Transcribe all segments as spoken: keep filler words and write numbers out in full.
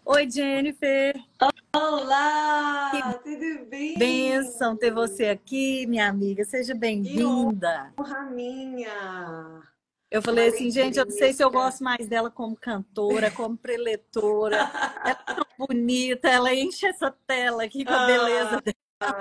Oi, Jennifer. Que Olá, tudo bem? bênção ter você aqui, minha amiga. Seja Que bem-vinda. honra minha! Eu Uma falei assim, gente, eu não sei se eu alegria. gosto mais dela como cantora, como preletora. Ela é tão bonita, ela enche essa tela aqui com a beleza Ah, dela.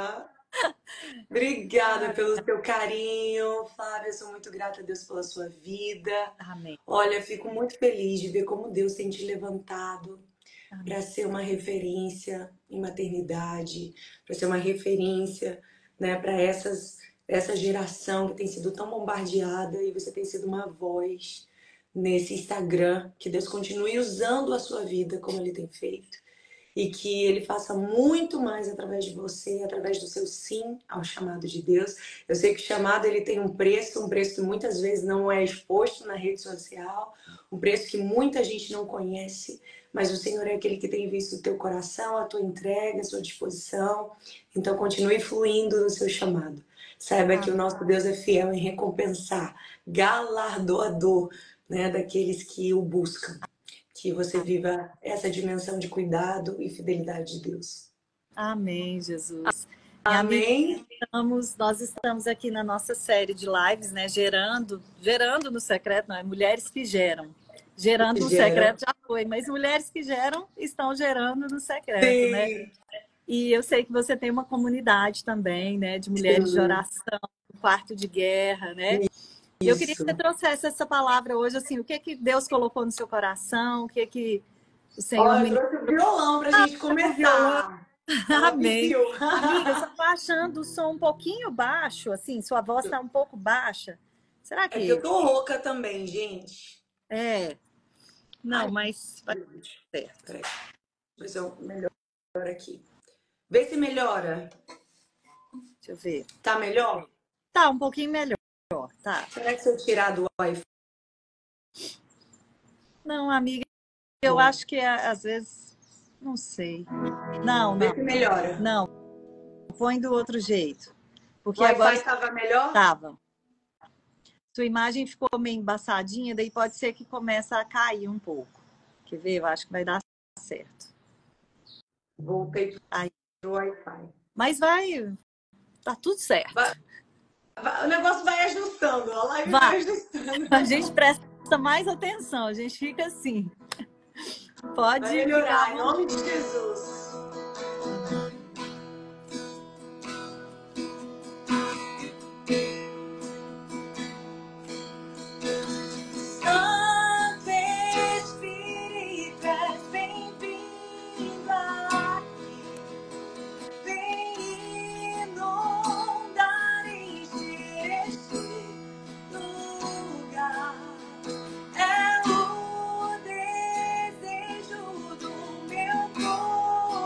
obrigada Ai, pelo seu carinho, Flávia. Eu sou muito grata a Deus pela sua vida. amém, Olha, fico muito feliz de ver como Deus tem te levantado amém. para ser uma referência em maternidade, para ser uma referência, né, para essas essa geração que tem sido tão bombardeada e você tem sido uma voz nesse Instagram, que Deus continue usando a sua vida como ele tem feito e que ele faça muito mais através de você, através do seu sim ao chamado de Deus. Eu sei que o chamado ele tem um preço, um preço que muitas vezes não é exposto na rede social, um preço que muita gente não conhece, mas o Senhor é aquele que tem visto o teu coração, a tua entrega, a sua disposição. Então continue fluindo no seu chamado. Saiba que o Amém. nosso Deus é fiel em recompensar, galardoador, né, daqueles que o buscam. Que você viva essa dimensão de cuidado e fidelidade de Deus. Amém, Jesus. Minha amiga, Amém? estamos- nós estamos aqui na nossa série de lives, né? Gerando, gerando no secreto, não é? Mulheres que geram. Gerando no Gera. secreto já foi, mas mulheres que geram estão gerando no secreto, né? Sim, E eu sei que você tem uma comunidade também, né? De mulheres de sim. oração, um quarto de guerra, né? E eu queria que Isso. você trouxesse essa palavra hoje, assim, o que que Deus colocou no seu coração, o que que o Senhor Ó, eu ministrou trouxe o violão pra gente no violão. começar. Ela Amém. pediu. Amiga, eu só tô achando o som um pouquinho baixo, assim, sua voz tá um pouco baixa. Será É porque eu que tô rouca também, gente. é? Não, Ai, mas vai dar Deus. certo. Peraí, deixa eu melhorar aqui. Vê se melhora. Deixa eu ver. Tá melhor? Tá um pouquinho melhor, tá? Será que se eu tirar do Wi-Fi? Não, amiga, eu Bom, acho que é, às vezes, não sei. Não, vê não, se melhora. não. Põe do outro jeito, O porque agora Wi-Fi tava melhor? estava. Sua imagem ficou meio embaçadinha, daí pode ser que comece a cair um pouco. Quer ver? Eu acho que vai dar certo. Voltei Aí, pro Wi-Fi. mas vai, tá tudo certo. Vai- vai- O negócio vai ajustando, a live Vai. vai ajustando. A gente presta mais atenção, a gente fica assim. Vai Pode ficar à melhorar, em vontade. nome de Jesus. Santo Espírito, és bem-vindo aqui. Vem inundar, encher este lugar. É o desejo do meu coração.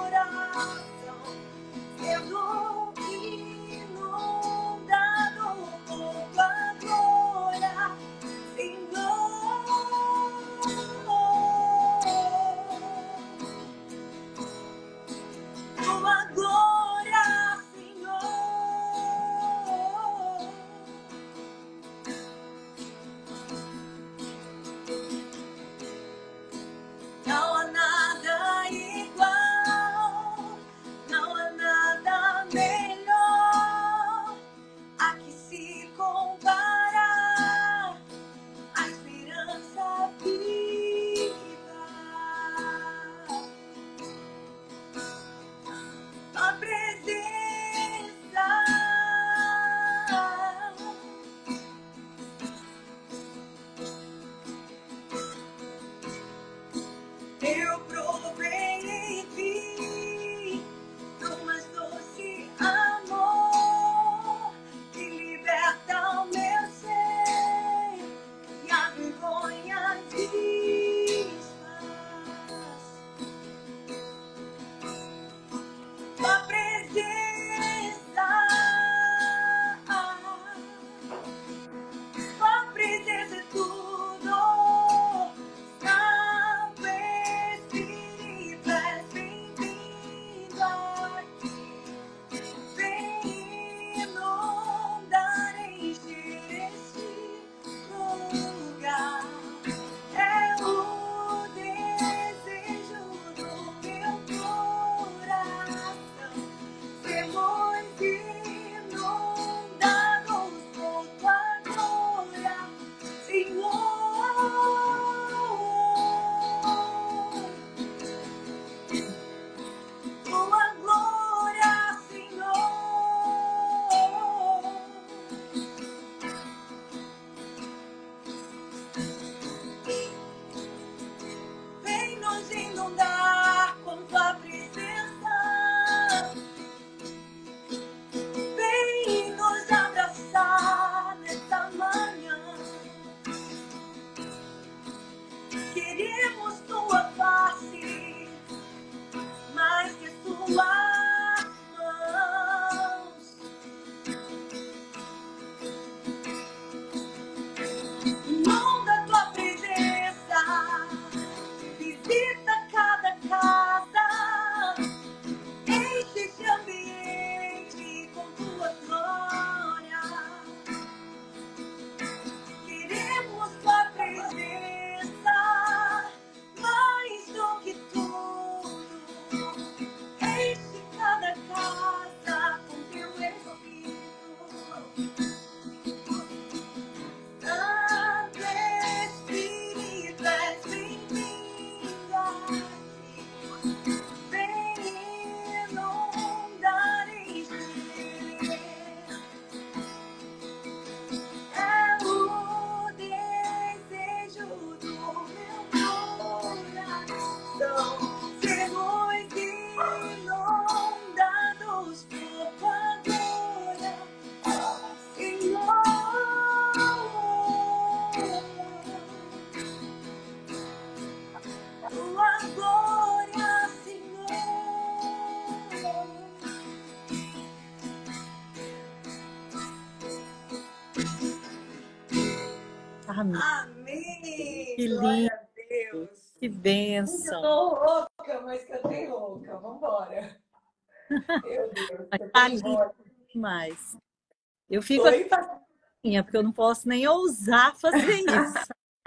Amém. Amém! Que lindo, Glória a Deus! que Eu bênção. tô rouca, mas cantei rouca. Vambora. Meu Deus, Mas tá cantei lindo rouca. demais. Eu fico Oi, Patrícia. assim, porque eu não posso nem ousar fazer isso.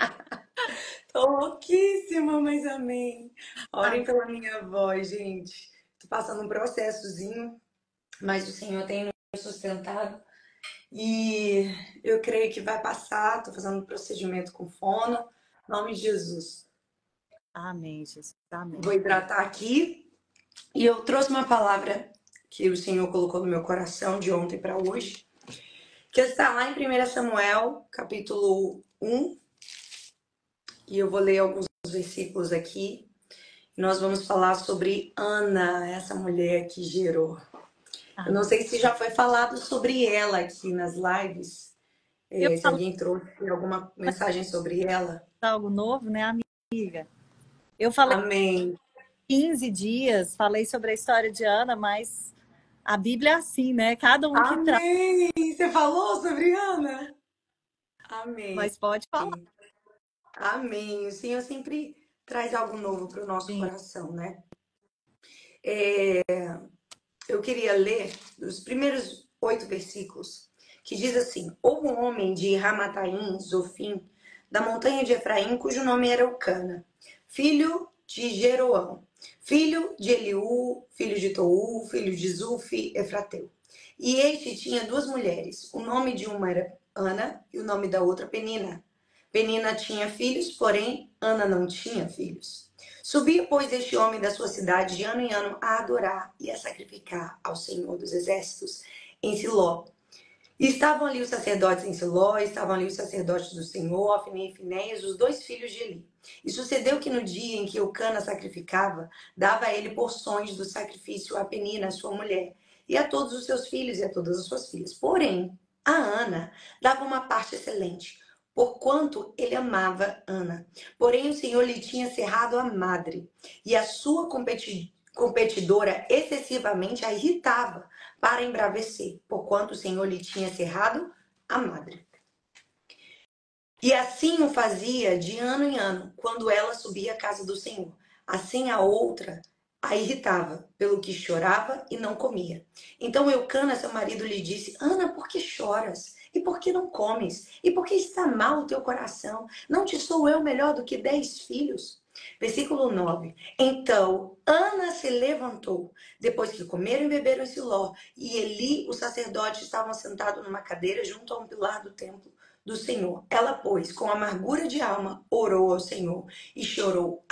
Tô rouquíssima, mas amém. Orem Amém. pela minha voz, gente. Tô passando um processozinho, mas o Senhor tem me sustentado. E eu creio que vai passar. Tô fazendo um procedimento com fono. Em nome de Jesus. Amém, Jesus. Amém. Vou hidratar aqui. E eu trouxe uma palavra que o Senhor colocou no meu coração de ontem para hoje, que está lá em primeiro Samuel, capítulo um. E eu vou ler alguns versículos aqui. Nós vamos falar sobre Ana, essa mulher que gerou. Eu não Amém. sei se já foi falado sobre ela aqui nas lives. Eu É, se falo alguém trouxe alguma mensagem sobre ela. algo novo, né, amiga? Eu falei Amém. quinze dias, falei sobre a história de Ana, mas a Bíblia é assim, né? Cada um que traz, Amém. Você falou sobre Ana? Amém. mas pode falar. Amém. O Senhor sempre traz algo novo para o nosso Sim. coração, né? É, eu queria ler os primeiros oito versículos, que diz assim: houve um homem de Ramataim, Zofim, da montanha de Efraim, cujo nome era Eucana, filho de Jeroão, filho de Eliú, filho de Tou, filho de Zufi, Efrateu. E este tinha duas mulheres, o nome de uma era Ana e o nome da outra Penina. Penina tinha filhos, porém Ana não tinha filhos. Subia, pois, este homem da sua cidade de ano em ano a adorar e a sacrificar ao Senhor dos Exércitos em Siló. E estavam ali os sacerdotes em Siló, estavam ali os sacerdotes do Senhor, Ofni e Finéias, os dois filhos de Eli. E sucedeu que no dia em que Eucana sacrificava, dava a ele porções do sacrifício a Penina, sua mulher, e a todos os seus filhos e a todas as suas filhas. Porém, a Ana dava uma parte excelente, porquanto ele amava Ana. Porém, o Senhor lhe tinha cerrado a madre, e a sua competi- competidora excessivamente a irritava para embravecer, porquanto o Senhor lhe tinha cerrado a madre. E assim o fazia de ano em ano, quando ela subia à casa do Senhor. Assim a outra a irritava, pelo que chorava e não comia. Então Eucana, seu marido, lhe disse: Ana, por que choras? E por que não comes? E por que está mal o teu coração? Não te sou eu melhor do que dez filhos? Versículo nove. Então Ana se levantou, depois que comeram e beberam em Siló, e Eli, o sacerdote, estavam sentados numa cadeira junto a um pilar do templo do Senhor. Ela, pois, com amargura de alma, orou ao Senhor e chorou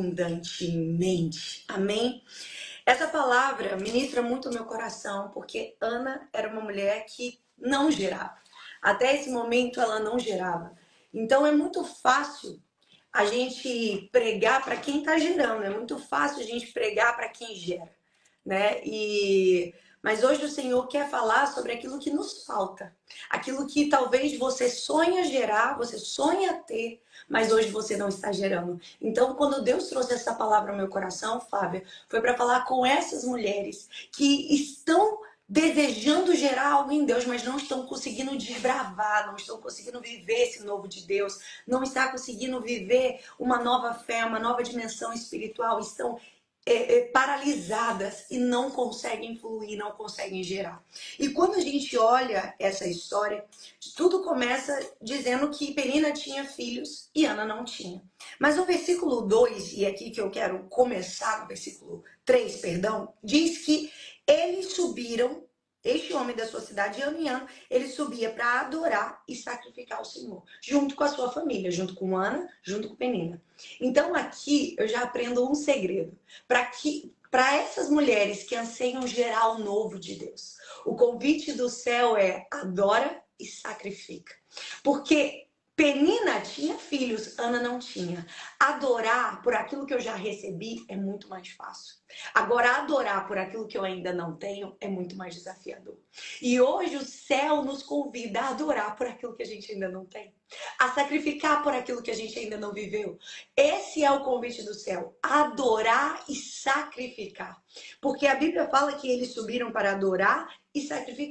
abundantemente. Amém? Essa palavra ministra muito o meu coração, porque Ana era uma mulher que não gerava. Até esse momento ela não gerava. Então é muito fácil a gente pregar para quem está gerando, é muito fácil a gente pregar para quem gera, né? E mas hoje o Senhor quer falar sobre aquilo que nos falta, aquilo que talvez você sonha gerar, você sonha ter, mas hoje você não está gerando. Então, quando Deus trouxe essa palavra ao meu coração, Fábia, foi para falar com essas mulheres que estão desejando gerar algo em Deus, mas não estão conseguindo desbravar, não estão conseguindo viver esse novo de Deus, não está conseguindo viver uma nova fé, uma nova dimensão espiritual, estão é, é, paralisadas e não conseguem fluir, não conseguem gerar. E quando a gente olha essa história, tudo começa dizendo que Penina tinha filhos e Ana não tinha. Mas no versículo dois, e é aqui que eu quero começar, no versículo três, perdão, diz que eles subiram, este homem da sua cidade, ano em ano, ele subia para adorar e sacrificar ao Senhor, junto com a sua família, junto com Ana, junto com Penina. Então aqui eu já aprendo um segredo, para que para essas mulheres que anseiam gerar o novo de Deus. O convite do céu é adora e sacrifica. Porque Penina tinha filhos, Ana não tinha. Adorar por aquilo que eu já recebi é muito mais fácil. Agora, adorar por aquilo que eu ainda não tenho é muito mais desafiador. E hoje o céu nos convida a adorar por aquilo que a gente ainda não tem. A sacrificar por aquilo que a gente ainda não viveu. Esse é o convite do céu. Adorar e sacrificar. Porque a Bíblia fala que eles subiram para adorar e sacrificar.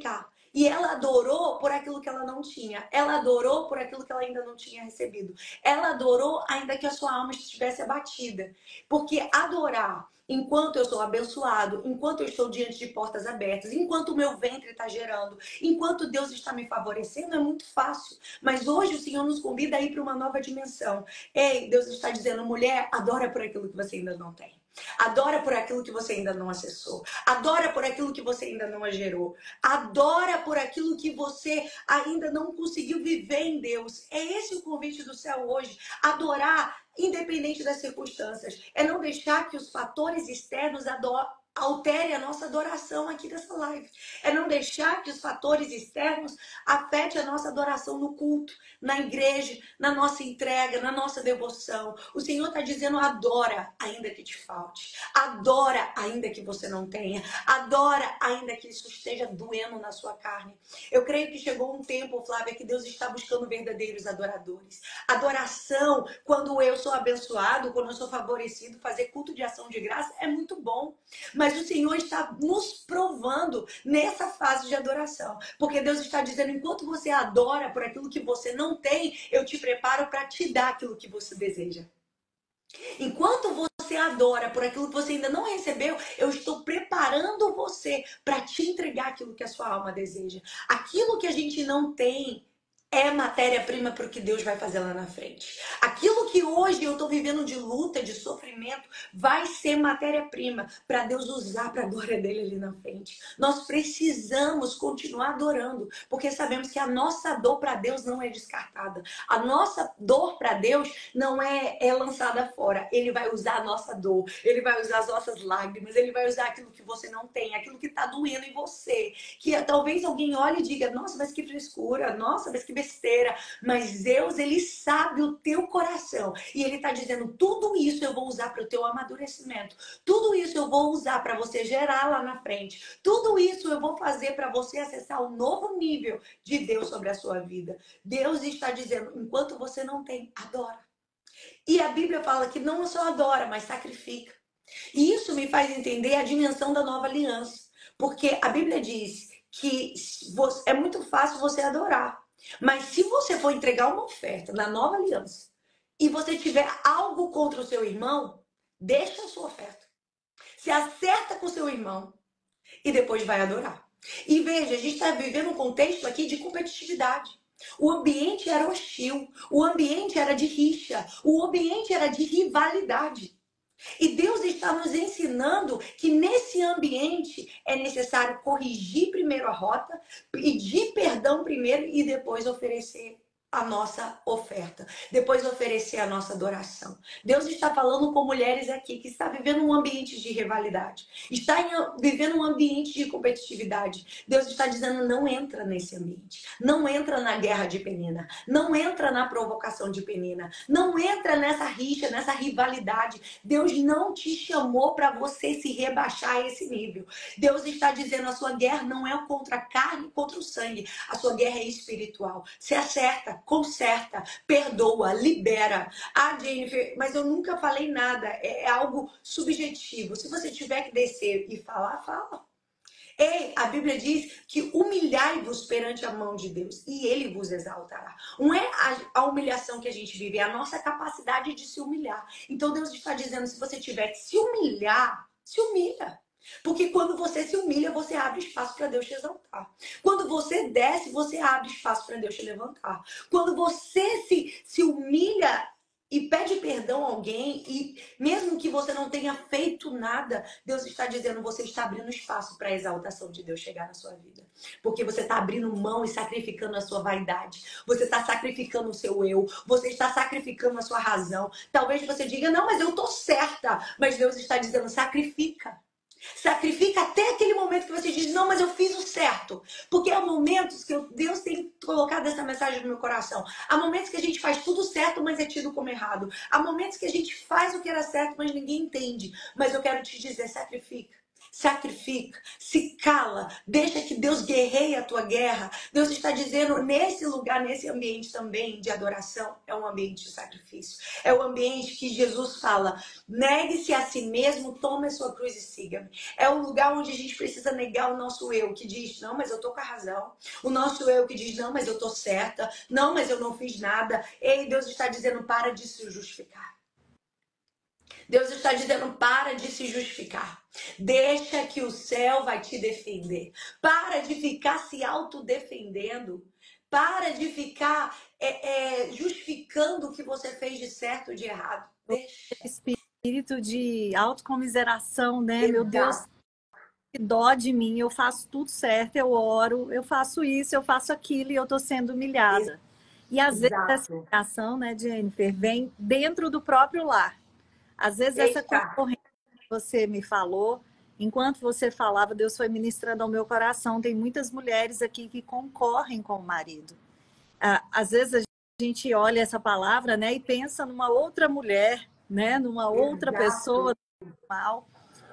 E ela adorou por aquilo que ela não tinha. Ela adorou por aquilo que ela ainda não tinha recebido. Ela adorou ainda que a sua alma estivesse abatida. Porque adorar enquanto eu sou abençoado, enquanto eu estou diante de portas abertas, enquanto o meu ventre está gerando, enquanto Deus está me favorecendo, é muito fácil. Mas hoje o Senhor nos convida a ir para uma nova dimensão. Ei, Deus está dizendo, mulher, adora por aquilo que você ainda não tem. Adora por aquilo que você ainda não acessou. Adora por aquilo que você ainda não gerou. Adora por aquilo que você ainda não conseguiu viver em Deus. É esse o convite do céu hoje. Adorar independente das circunstâncias. É não deixar que os fatores externos alterem a nossa adoração aqui dessa live. É não deixar que os fatores externos afetem a nossa adoração no culto, na igreja, na nossa entrega, na nossa devoção. O Senhor está dizendo, adora ainda que te falte. Adora ainda que você não tenha. Adora ainda que isso esteja doendo na sua carne. Eu creio que chegou um tempo, Flávia, que Deus está buscando verdadeiros adoradores. Adoração, quando eu sou abençoado, quando eu sou favorecido, fazer culto de ação de graça é muito bom. Mas o Senhor está nos provando nessa fase de adoração. Porque Deus está dizendo, enquanto você adora por aquilo que você não tem, eu te preparo para te dar aquilo que você deseja. Enquanto você adora por aquilo que você ainda não recebeu, eu estou preparando você para te entregar aquilo que a sua alma deseja. Aquilo que a gente não tem é matéria-prima para o que Deus vai fazer lá na frente. Aquilo que hoje eu estou vivendo de luta, de sofrimento, vai ser matéria-prima para Deus usar para a glória dele ali na frente. Nós precisamos continuar adorando, porque sabemos que a nossa dor para Deus não é descartada. A nossa dor para Deus não é, é lançada fora. Ele vai usar a nossa dor, ele vai usar as nossas lágrimas, ele vai usar aquilo que você não tem, aquilo que está doendo em você. Que talvez alguém olhe e diga, nossa, mas que frescura, nossa, mas que besteira, mas Deus, ele sabe o teu coração e ele está dizendo, tudo isso eu vou usar para o teu amadurecimento, tudo isso eu vou usar para você gerar lá na frente, tudo isso eu vou fazer para você acessar um novo nível de Deus sobre a sua vida. Deus está dizendo, enquanto você não tem, adora. E a Bíblia fala que não só adora, mas sacrifica. E isso me faz entender a dimensão da nova aliança, porque a Bíblia diz que é muito fácil você adorar. Mas se você for entregar uma oferta na nova aliança e você tiver algo contra o seu irmão, deixa a sua oferta. Se acerta com o seu irmão e depois vai adorar. E veja, a gente está vivendo um contexto aqui de competitividade. O ambiente era hostil, o ambiente era de rixa, o ambiente era de rivalidade. E Deus está nos ensinando que nesse ambiente é necessário corrigir primeiro a rota, pedir perdão primeiro e depois oferecer a nossa oferta, depois oferecer a nossa adoração. Deus está falando com mulheres aqui que está vivendo um ambiente de rivalidade, está em, vivendo um ambiente de competitividade. Deus está dizendo, não entra nesse ambiente, não entra na guerra de Penina, não entra na provocação de Penina, não entra nessa rixa, nessa rivalidade. Deus não te chamou para você se rebaixar a esse nível. Deus está dizendo, a sua guerra não é contra a carne, contra o sangue, a sua guerra é espiritual. Se acerta, conserta, perdoa, libera. Ah, Jennifer, mas eu nunca falei nada. É, é algo subjetivo. Se você tiver que descer e falar, fala. Ei, a Bíblia diz que humilhai-vos perante a mão de Deus e Ele vos exaltará. Não é a, a humilhação que a gente vive, é a nossa capacidade de se humilhar. Então Deus está dizendo, se você tiver que se humilhar, se humilha. Porque quando você se humilha, você abre espaço para Deus te exaltar. Quando você desce, você abre espaço para Deus te levantar. Quando você se, se humilha e pede perdão a alguém, e mesmo que você não tenha feito nada, Deus está dizendo, você está abrindo espaço para a exaltação de Deus chegar na sua vida. Porque você está abrindo mão e sacrificando a sua vaidade. Você está sacrificando o seu eu. Você está sacrificando a sua razão. Talvez você diga, não, mas eu estou certa. Mas Deus está dizendo, sacrifica. Sacrifica até aquele momento que você diz, não, mas eu fiz o certo. Porque há momentos que Deus tem colocado essa mensagem no meu coração. Há momentos que a gente faz tudo certo, mas é tido como errado. Há momentos que a gente faz o que era certo, mas ninguém entende. Mas eu quero te dizer, sacrifica. sacrifica, se cala, deixa que Deus guerreie a tua guerra. Deus está dizendo, nesse lugar, nesse ambiente também de adoração, é um ambiente de sacrifício. É o ambiente que Jesus fala, negue-se a si mesmo, tome a sua cruz e siga-me. É o lugar onde a gente precisa negar o nosso eu, que diz, não, mas eu tô com a razão. O nosso eu que diz, não, mas eu tô certa. Não, mas eu não fiz nada. Ei, Deus está dizendo, para de se justificar. Deus está dizendo, para de se justificar. Deixa que o céu vai te defender. Para de ficar se autodefendendo. Para de ficar é, é, justificando o que você fez de certo ou de errado. Deixa. Espírito de autocomiseração, né? Exato. Meu Deus, que dó de mim. Eu faço tudo certo, eu oro, eu faço isso, eu faço aquilo e eu tô sendo humilhada. E às Exato. vezes essa humilhação, né, Jennifer, vem dentro do próprio lar. Às vezes Eita. essa concorrência que você me falou, enquanto você falava, Deus foi ministrando ao meu coração. Tem muitas mulheres aqui que concorrem com o marido. Às vezes a gente olha essa palavra, né, e pensa numa outra mulher, né, numa outra Exato. pessoa normal.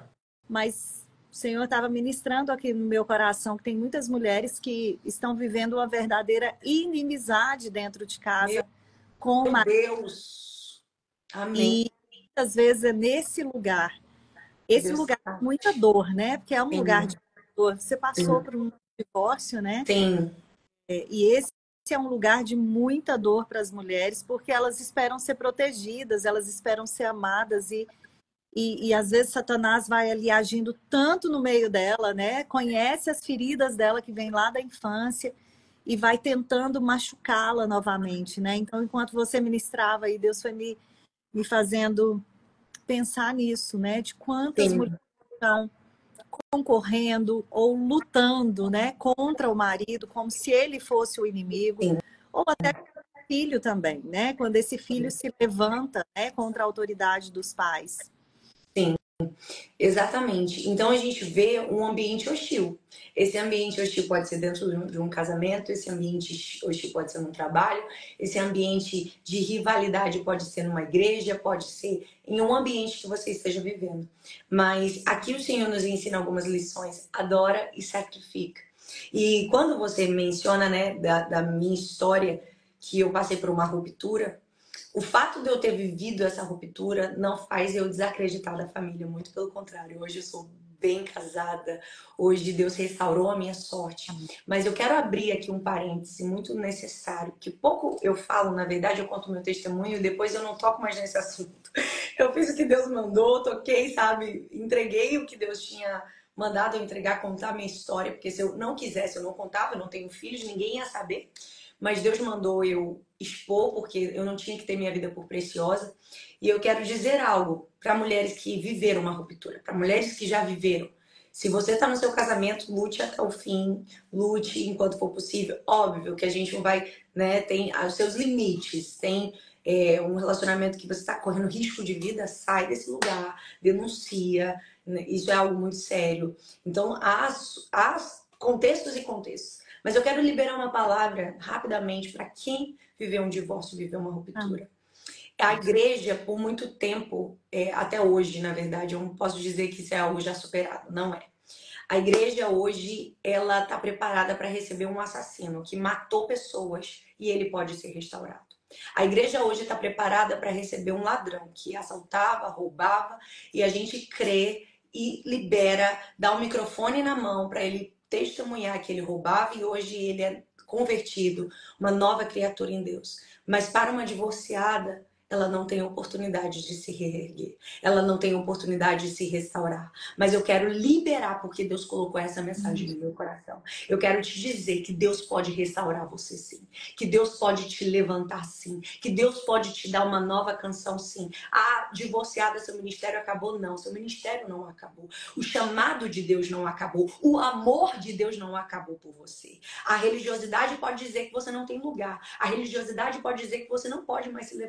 Mas o Senhor estava ministrando aqui no meu coração que tem muitas mulheres que estão vivendo uma verdadeira inimizade dentro de casa meu com o marido. Deus. Amém. E muitas vezes é nesse lugar, esse Deus lugar de muita dor, né? Porque é um Sim. lugar de dor. Você passou Sim. por um divórcio, né? Sim. É, e esse é um lugar de muita dor para as mulheres, porque elas esperam ser protegidas, elas esperam ser amadas e, e, e às vezes Satanás vai ali agindo tanto no meio dela, né? Conhece as feridas dela que vem lá da infância e vai tentando machucá-la novamente, né? Então, enquanto você ministrava aí, Deus foi me me fazendo pensar nisso, né? De quantas Sim. mulheres estão concorrendo ou lutando, né, contra o marido, como se ele fosse o inimigo, Sim. ou até o filho também, né? Quando esse filho se levanta, né, contra a autoridade dos pais. Sim. Exatamente. Então a gente vê um ambiente hostil. Esse ambiente hostil pode ser dentro de um casamento, esse ambiente hostil pode ser no trabalho, esse ambiente de rivalidade pode ser numa igreja, pode ser em um ambiente que você esteja vivendo. Mas aqui o Senhor nos ensina algumas lições. Adora e sacrifica. E quando você menciona, né, da, da minha história, que eu passei por uma ruptura, o fato de eu ter vivido essa ruptura não faz eu desacreditar da família, muito pelo contrário. Hoje eu sou bem casada, hoje Deus restaurou a minha sorte. Mas eu quero abrir aqui um parêntese muito necessário, que pouco eu falo, na verdade eu conto meu testemunho e depois eu não toco mais nesse assunto. Eu fiz o que Deus mandou, toquei, sabe, entreguei o que Deus tinha mandado eu entregar, contar a minha história, porque se eu não quisesse, eu não contava, eu não tenho filhos, ninguém ia saber. Mas Deus mandou eu expor, porque eu não tinha que ter minha vida por preciosa. E eu quero dizer algo para mulheres que viveram uma ruptura, para mulheres que já viveram. Se você está no seu casamento, lute até o fim, lute enquanto for possível. Óbvio que a gente não vai, né, tem os seus limites, tem é, um relacionamento que você está correndo risco de vida, sai desse lugar, denuncia, né? Isso é algo muito sério. Então, há, há contextos e contextos. Mas eu quero liberar uma palavra rapidamente para quem viveu um divórcio, viveu uma ruptura. Ah. A igreja, por muito tempo, é, até hoje, na verdade, eu não posso dizer que isso é algo já superado, não é. A igreja hoje, ela está preparada para receber um assassino que matou pessoas e ele pode ser restaurado. A igreja hoje está preparada para receber um ladrão que assaltava, roubava e a gente crê e libera, dá um microfone na mão para ele testemunhar que ele roubava e hoje ele é convertido, uma nova criatura em Deus. Mas para uma divorciada, ela não tem oportunidade de se reerguer. Ela não tem oportunidade de se restaurar. Mas eu quero liberar, porque Deus colocou essa mensagem no meu coração. Eu quero te dizer que Deus pode restaurar você sim. Que Deus pode te levantar sim. Que Deus pode te dar uma nova canção sim. Ah, divorciada, seu ministério acabou? Não, seu ministério não acabou. O chamado de Deus não acabou. O amor de Deus não acabou por você. A religiosidade pode dizer que você não tem lugar. A religiosidade pode dizer que você não pode mais se levantar.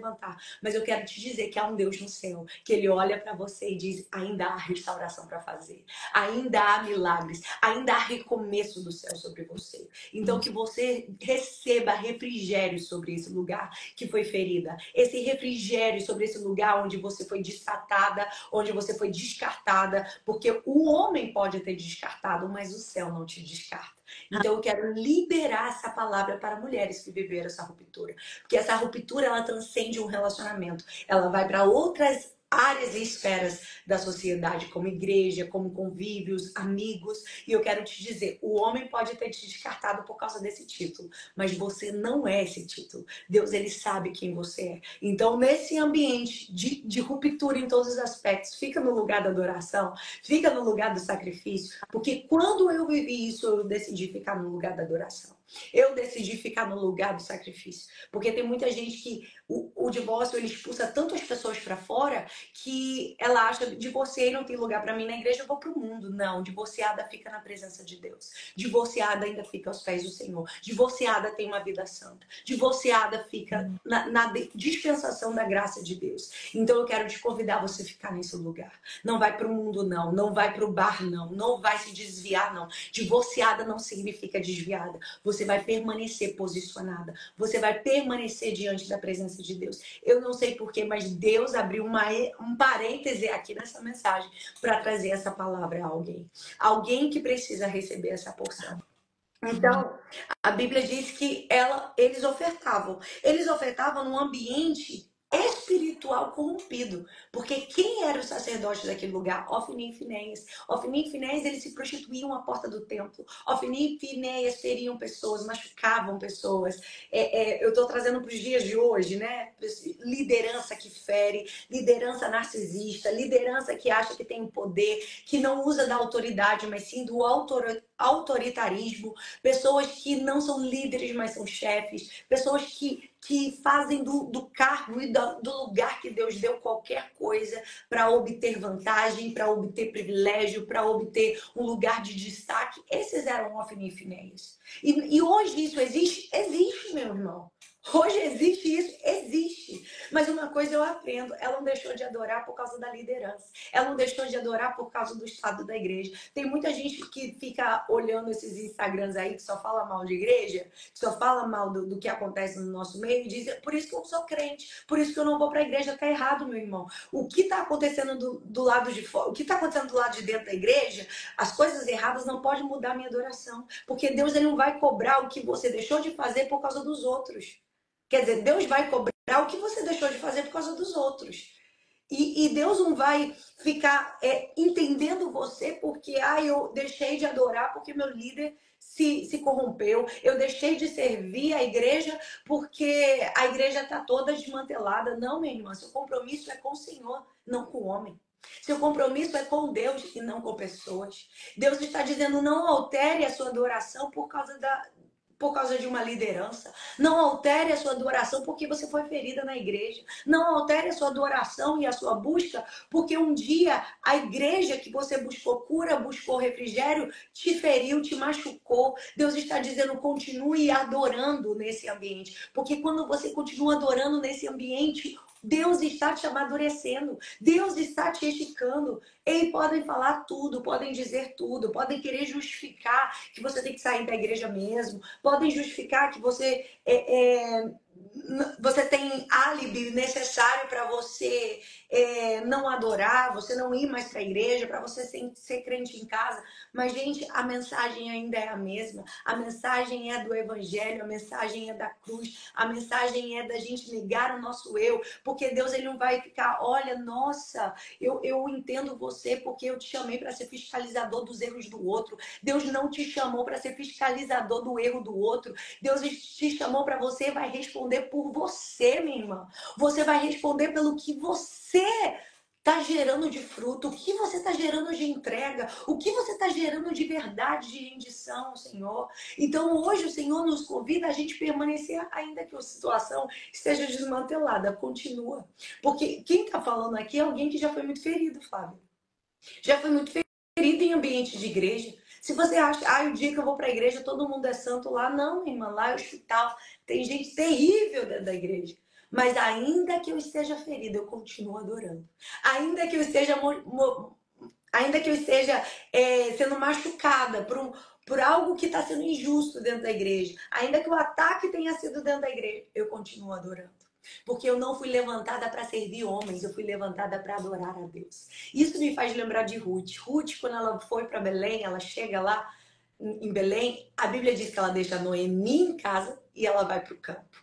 Mas eu quero te dizer que há um Deus no céu, que ele olha para você e diz: ainda há restauração para fazer, ainda há milagres, ainda há recomeço do céu sobre você. Então que você receba refrigério sobre esse lugar que foi ferida, esse refrigério sobre esse lugar onde você foi desatada, onde você foi descartada, porque o homem pode ter descartado, mas o céu não te descarta. Então eu quero liberar essa palavra para mulheres que viveram essa ruptura, porque essa ruptura ela transcende um relacionamento, ela vai para outras áreas e esferas da sociedade, como igreja, como convívios, amigos. E eu quero te dizer, o homem pode ter te descartado por causa desse título, mas você não é esse título. Deus, ele sabe quem você é. Então, nesse ambiente de, de ruptura em todos os aspectos, fica no lugar da adoração, fica no lugar do sacrifício, porque quando eu vivi isso, eu decidi ficar no lugar da adoração. Eu decidi ficar no lugar do sacrifício. Porque tem muita gente que o, o divórcio ele expulsa tantas pessoas para fora que ela acha: divorciei, não tem lugar para mim na igreja, eu vou para o mundo. Não, divorciada fica na presença de Deus. Divorciada ainda fica aos pés do Senhor. Divorciada tem uma vida santa. Divorciada fica na, na dispensação da graça de Deus. Então eu quero te convidar a você ficar nesse lugar. Não vai para o mundo, não. Não vai para o bar, não. Não vai se desviar, não. Divorciada não significa desviada. Você vai permanecer posicionada. Você vai permanecer diante da presença de Deus. Eu não sei porquê, mas Deus abriu uma, um parêntese aqui nessa mensagem para trazer essa palavra a alguém. Alguém que precisa receber essa porção. Então, a Bíblia diz que ela, eles ofertavam. Eles ofertavam num ambiente espiritual corrompido. Porque quem era o sacerdote daquele lugar? Ofni e Finéias. Ofni e Finéias, eles se prostituíam à porta do templo. Ofni e Finéias feriam pessoas, machucavam pessoas. É, é, eu estou trazendo para os dias de hoje, né? Liderança que fere, liderança narcisista, liderança que acha que tem poder, que não usa da autoridade, mas sim do autor, autoritarismo. Pessoas que não são líderes, mas são chefes. Pessoas que que fazem do, do cargo e do, do lugar que Deus deu qualquer coisa para obter vantagem, para obter privilégio, para obter um lugar de destaque. Esses eram Ofni e Finéias. E, e hoje isso existe? Existe, meu irmão. Hoje existe isso? Existe. Mas uma coisa eu aprendo, ela não deixou de adorar por causa da liderança. Ela não deixou de adorar por causa do estado da igreja. Tem muita gente que fica olhando esses Instagrams aí, que só fala mal de igreja, que só fala mal do, do que acontece no nosso meio, e diz: por isso que eu sou crente, por isso que eu não vou pra igreja. Tá errado, meu irmão. O que tá acontecendo do, do lado de fora, o que tá acontecendo do lado de dentro da igreja, as coisas erradas não podem mudar a minha adoração. Porque Deus, ele não vai cobrar o que você deixou de fazer por causa dos outros. Quer dizer, Deus vai cobrar o que você deixou de fazer por causa dos outros. E, e Deus não vai ficar é, entendendo você porque ah, eu deixei de adorar porque meu líder se, se corrompeu. Eu deixei de servir a igreja porque a igreja está toda desmantelada. Não, minha irmã, seu compromisso é com o Senhor, não com o homem. Seu compromisso é com Deus e não com pessoas. Deus está dizendo: não altere a sua adoração por causa da... por causa de uma liderança. Não altere a sua adoração porque você foi ferida na igreja. Não altere a sua adoração e a sua busca porque um dia a igreja que você buscou cura, buscou refrigério, te feriu, te machucou. Deus está dizendo: continue adorando nesse ambiente. Porque quando você continua adorando nesse ambiente, Deus está te amadurecendo. Deus está te esticando. Eles podem falar tudo, podem dizer tudo, podem querer justificar que você tem que sair da igreja mesmo, podem justificar que você, é, é, você tem álibi necessário para você é, não adorar, você não ir mais para a igreja, para você ser, ser crente em casa. Mas, gente, a mensagem ainda é a mesma. A mensagem é do evangelho, a mensagem é da cruz, a mensagem é da gente negar o nosso eu, porque Deus, ele não vai ficar: olha, nossa, eu, eu entendo você porque eu te chamei para ser fiscalizador dos erros do outro. Deus não te chamou para ser fiscalizador do erro do outro. Deus te chamou para você, vai responder por você, minha irmã. Você vai responder pelo que você está gerando de fruto, o que você está gerando de entrega, o que você está gerando de verdade, de rendição ao Senhor. Então hoje o Senhor nos convida a gente permanecer, ainda que a situação esteja desmantelada. Continua. Porque quem está falando aqui é alguém que já foi muito ferido, Flávio. Já foi muito ferido em ambiente de igreja. Se você acha: ah, o dia que eu vou para a igreja todo mundo é santo lá. Não, minha irmã, lá é o hospital. Tem gente terrível dentro da igreja. Mas ainda que eu esteja ferida, eu continuo adorando. Ainda que eu esteja, ainda que eu esteja é, sendo machucada por, um, por algo que está sendo injusto dentro da igreja, ainda que o ataque tenha sido dentro da igreja, eu continuo adorando. Porque eu não fui levantada para servir homens, eu fui levantada para adorar a Deus. Isso me faz lembrar de Ruth. Ruth, quando ela foi para Belém, ela chega lá em Belém, a Bíblia diz que ela deixa Noemi em casa e ela vai para o campo.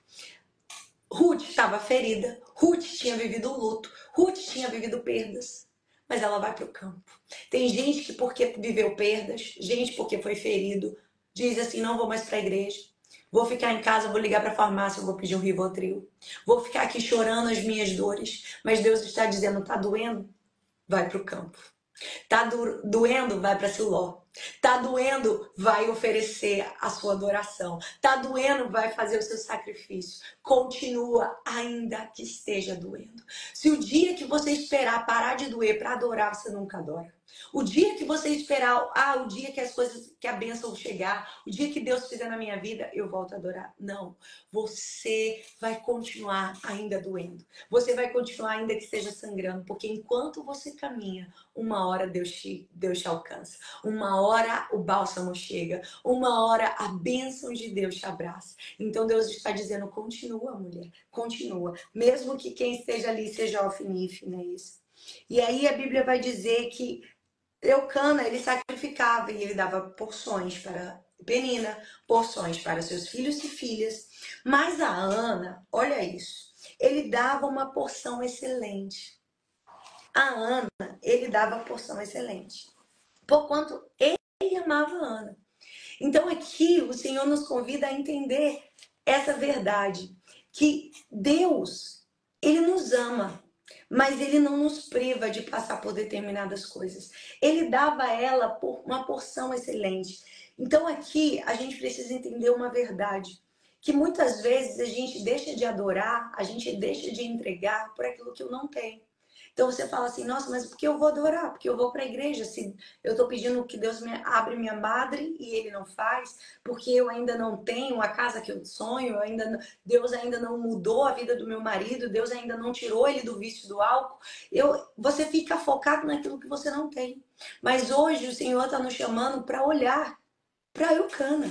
Ruth estava ferida, Ruth tinha vivido luto, Ruth tinha vivido perdas, mas ela vai para o campo. Tem gente que porque viveu perdas, gente porque foi ferido, diz assim, não vou mais para a igreja, vou ficar em casa, vou ligar para a farmácia, vou pedir um Rivotril, vou ficar aqui chorando as minhas dores, mas Deus está dizendo, tá doendo? Vai para o campo. Tá do, doendo? Vai para Siló. Tá doendo? Vai oferecer a sua adoração. Tá doendo? Vai fazer o seu sacrifício. Continua, ainda que esteja doendo. Se o dia que você esperar parar de doer para adorar, você nunca adora. O dia que você esperar, ah, o dia que as coisas, que a bênção chegar, o dia que Deus fizer na minha vida, eu volto a adorar. Não, você vai continuar ainda doendo. Você vai continuar ainda que esteja sangrando, porque enquanto você caminha, uma hora Deus te, Deus te alcança. Uma hora o bálsamo chega. Uma hora a bênção de Deus te abraça. Então Deus está dizendo, continua, mulher, continua. Mesmo que quem esteja ali seja alfinife, não é isso? E aí a Bíblia vai dizer que Eucana, ele sacrificava e ele dava porções para Penina, porções para seus filhos e filhas. Mas a Ana, olha isso, ele dava uma porção excelente. A Ana, ele dava porção excelente. Porquanto ele amava a Ana. Então aqui o Senhor nos convida a entender essa verdade. Que Deus, ele nos ama. Mas ele não nos priva de passar por determinadas coisas. Ele dava a ela por uma porção excelente. Então aqui a gente precisa entender uma verdade. Que muitas vezes a gente deixa de adorar, a gente deixa de entregar por aquilo que eu não tenho. Então você fala assim, nossa, mas por que eu vou adorar? Porque eu vou para a igreja. Se eu estou pedindo que Deus me abre minha madre e Ele não faz, porque eu ainda não tenho a casa que eu sonho, eu ainda não, Deus ainda não mudou a vida do meu marido, Deus ainda não tirou ele do vício do álcool. Eu, você fica focado naquilo que você não tem. Mas hoje o Senhor está nos chamando para olhar para Eucana.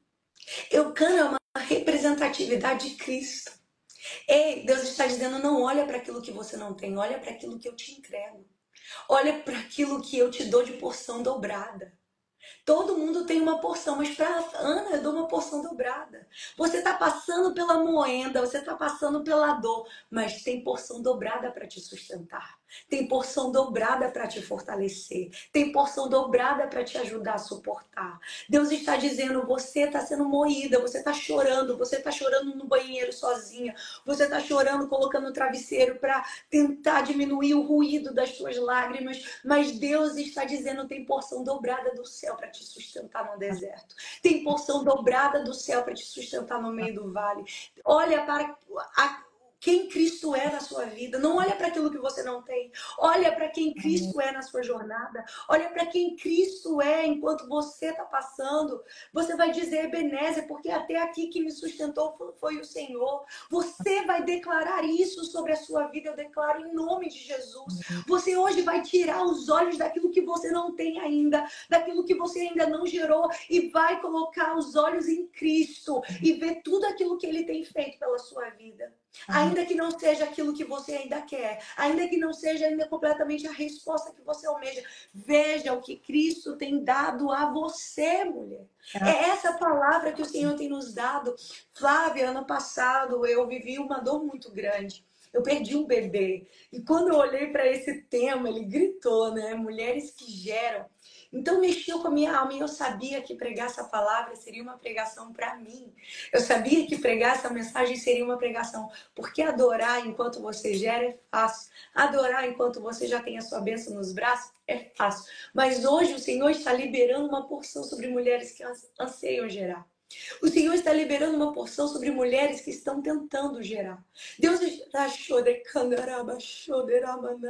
Eucana é uma representatividade de Cristo. Ei, Deus está dizendo, não olha para aquilo que você não tem, olha para aquilo que eu te entrego. Olha para aquilo que eu te dou de porção dobrada. Todo mundo tem uma porção, mas para Ana eu dou uma porção dobrada. Você está passando pela moenda, você está passando pela dor, mas tem porção dobrada para te sustentar. Tem porção dobrada para te fortalecer. Tem porção dobrada para te ajudar a suportar. Deus está dizendo, você está sendo moída, você está chorando, você está chorando no banheiro sozinha, você está chorando colocando o travesseiro para tentar diminuir o ruído das suas lágrimas, mas Deus está dizendo, tem porção dobrada do céu para te sustentar no deserto. Tem porção dobrada do céu para te sustentar no meio do vale. Olha para a quem Cristo é na sua vida. Não olha para aquilo que você não tem. Olha para quem Cristo é na sua jornada. Olha para quem Cristo é enquanto você está passando. Você vai dizer, Ebenezer, porque até aqui que me sustentou foi o Senhor. Você vai declarar isso sobre a sua vida. Eu declaro em nome de Jesus. Você hoje vai tirar os olhos daquilo que você não tem ainda, daquilo que você ainda não gerou, e vai colocar os olhos em Cristo e ver tudo aquilo que Ele tem feito pela sua vida. Ainda que não seja aquilo que você ainda quer, ainda que não seja ainda completamente a resposta que você almeja, veja o que Cristo tem dado a você, mulher. É essa palavra que o Senhor tem nos dado. Flávia, ano passado eu vivi uma dor muito grande. Eu perdi um bebê. E quando eu olhei para esse tema, ele gritou, né? Mulheres que geram. Então mexeu com a minha alma e eu sabia que pregar essa palavra seria uma pregação para mim. Eu sabia que pregar essa mensagem seria uma pregação. Porque adorar enquanto você gera é fácil. Adorar enquanto você já tem a sua bênção nos braços é fácil. Mas hoje o Senhor está liberando uma porção sobre mulheres que anseiam gerar. O Senhor está liberando uma porção sobre mulheres que estão tentando gerar. Deus está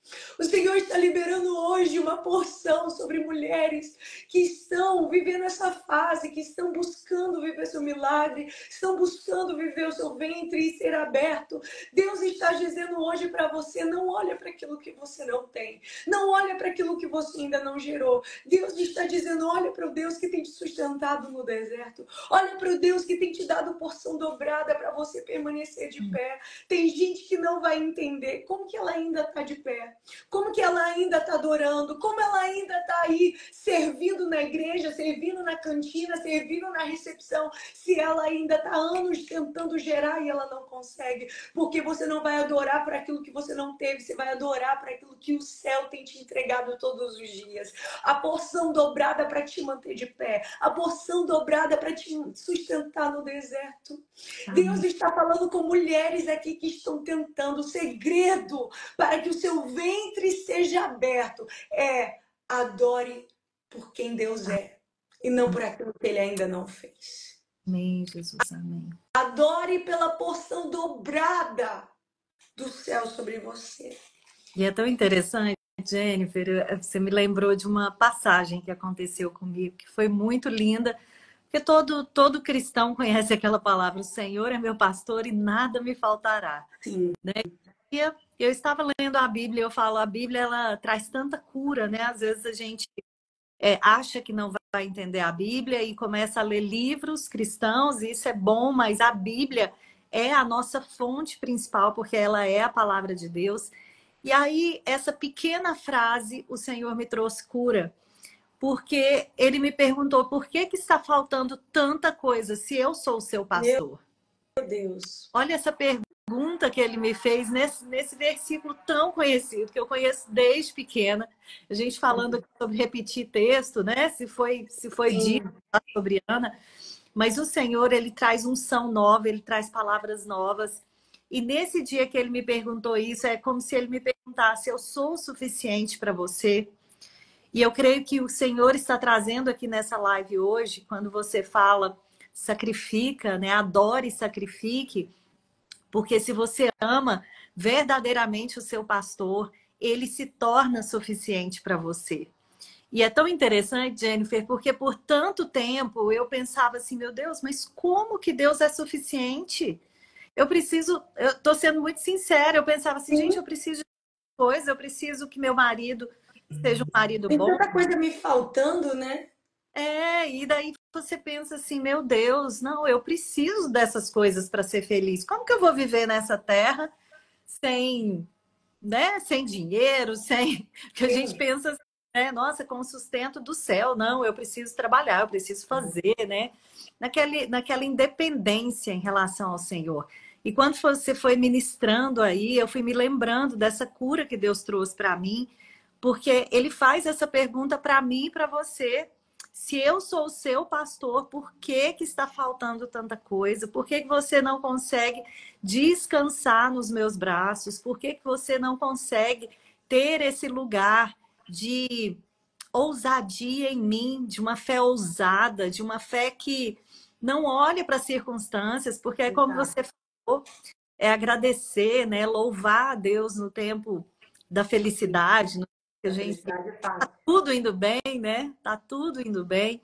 O Senhor está liberando hoje uma porção sobre mulheres que estão vivendo essa fase, que estão buscando viver seu milagre, estão buscando viver o seu ventre e ser aberto. Deus está dizendo hoje para você, não olha para aquilo que você não tem. Não olha para aquilo que você ainda não gerou. Deus está dizendo, olha para o Deus que tem te sustentado no deserto. Olha para o Deus que tem te dado porção dobrada para você permanecer de pé. Tem gente que não vai entender como que ela ainda está de pé. Como que ela ainda está adorando, como ela ainda está aí servindo na igreja, servindo na cantina, servindo na recepção, se ela ainda está anos tentando gerar e ela não consegue, porque você não vai adorar para aquilo que você não teve, você vai adorar para aquilo que o céu tem te entregado todos os dias. A porção dobrada para te manter de pé, a porção dobrada para te sustentar no deserto. Amém. Deus está falando com mulheres aqui que estão tentando o segredo para que o seu ventre seja aberto. É, adore por quem Deus é e não por aquilo que Ele ainda não fez. Amém, Jesus, amém. Adore pela porção dobrada do céu sobre você. E é tão interessante, Jennifer, você me lembrou de uma passagem que aconteceu comigo, que foi muito linda, porque todo, todo cristão conhece aquela palavra, o Senhor é meu pastor e nada me faltará. Sim. Né? E eu estava lendo a Bíblia, eu falo, a Bíblia ela traz tanta cura, né? Às vezes a gente é, acha que não vai entender a Bíblia e começa a ler livros cristãos, e isso é bom, mas a Bíblia é a nossa fonte principal, porque ela é a palavra de Deus. E aí, essa pequena frase, o Senhor me trouxe cura, porque Ele me perguntou por que que está faltando tanta coisa se eu sou o seu pastor? Meu Deus. Olha essa pergunta que ele me fez nesse, nesse versículo tão conhecido, que eu conheço desde pequena. A gente falando sobre repetir texto, né? Se foi, se foi dito sobre Ana. Mas o Senhor, Ele traz unção nova, Ele traz palavras novas. E nesse dia que Ele me perguntou isso, é como se Ele me perguntasse, eu sou o suficiente para você? E eu creio que o Senhor está trazendo aqui nessa live hoje, quando você fala, sacrifica, né? Adore e sacrifique. Porque se você ama verdadeiramente o seu pastor, ele se torna suficiente para você. E é tão interessante, Jennifer, porque por tanto tempo eu pensava assim, meu Deus, mas como que Deus é suficiente? Eu preciso, eu estou sendo muito sincera, eu pensava assim, gente, eu preciso de coisa, eu preciso que meu marido seja um marido Tem bom. tanta coisa me faltando, né? É, e daí você pensa assim, meu Deus, não, eu preciso dessas coisas para ser feliz. Como que eu vou viver nessa terra sem, né, sem dinheiro, sem... Porque a gente pensa assim, né, nossa, com o sustento do céu, não, eu preciso trabalhar, eu preciso fazer, né? Naquele, naquela independência em relação ao Senhor. E quando você foi ministrando aí, eu fui me lembrando dessa cura que Deus trouxe para mim, porque Ele faz essa pergunta para mim e para você. Se eu sou o seu pastor, por que que está faltando tanta coisa? Por que que você não consegue descansar nos meus braços? Por que que você não consegue ter esse lugar de ousadia em mim, de uma fé ousada, de uma fé que não olha para as circunstâncias, porque é como você falou, é agradecer, né? Louvar a Deus no tempo da felicidade, no que a gente tá tudo indo bem, né? Tá tudo indo bem.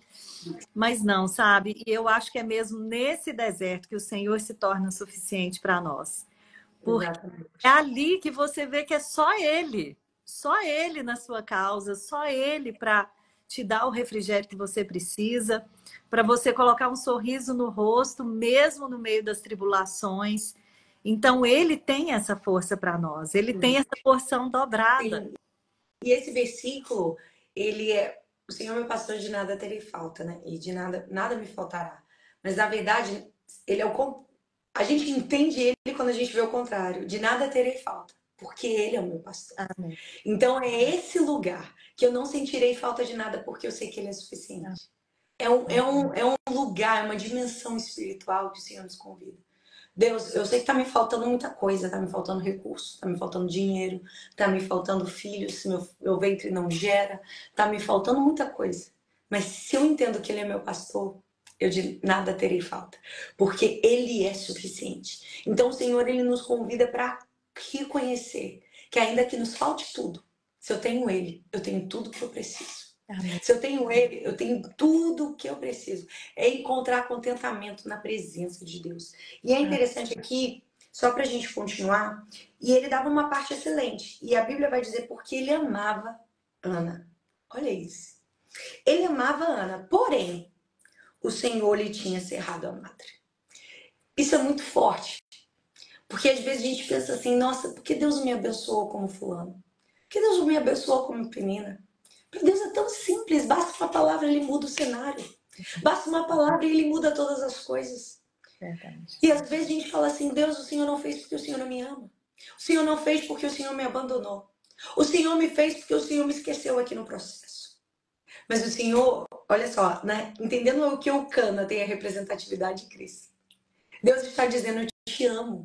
Mas não, sabe? E eu acho que é mesmo nesse deserto que o Senhor se torna suficiente para nós. Porque Exatamente. É ali que você vê que é só Ele, só Ele na sua causa, só Ele para te dar o refrigério que você precisa, para você colocar um sorriso no rosto, mesmo no meio das tribulações. Então, Ele tem essa força para nós, Ele Sim. tem essa porção dobrada. Sim. E esse versículo, ele é, o Senhor meu pastor, de nada terei falta, né? E de nada, nada me faltará. Mas na verdade, ele é o a gente entende ele quando a gente vê o contrário, de nada terei falta, porque ele é o meu pastor. Amém. Então é esse lugar que eu não sentirei falta de nada, porque eu sei que ele é suficiente. É um, é um, é um lugar, é uma dimensão espiritual que o Senhor nos convida. Deus, eu sei que tá me faltando muita coisa, tá me faltando recurso, tá me faltando dinheiro, tá me faltando filhos, meu, meu ventre não gera, tá me faltando muita coisa. Mas se eu entendo que Ele é meu pastor, eu de nada terei falta, porque Ele é suficiente. Então o Senhor, Ele nos convida para reconhecer que ainda que nos falte tudo, se eu tenho Ele, eu tenho tudo que eu preciso. Amém. Se eu tenho Ele, eu tenho tudo que eu preciso. É encontrar contentamento na presença de Deus. E é interessante aqui, só para a gente continuar, e ele dava uma parte excelente. E a Bíblia vai dizer porque ele amava Ana. Olha isso. Ele amava Ana, porém, o Senhor lhe tinha cerrado a madre. Isso é muito forte. Porque às vezes a gente pensa assim, nossa, por que Deus me abençoou como fulano? Por que Deus me abençoou como menina? Para Deus é tão simples, basta uma palavra e Ele muda o cenário. Basta uma palavra e Ele muda todas as coisas. Verdade. E às vezes a gente fala assim, Deus, o Senhor não fez porque o Senhor não me ama. O Senhor não fez porque o Senhor me abandonou. O Senhor me fez porque o Senhor me esqueceu aqui no processo. Mas o Senhor, olha só, né? Entendendo o que o Cana tem a representatividade de Cristo. Deus está dizendo, eu te amo.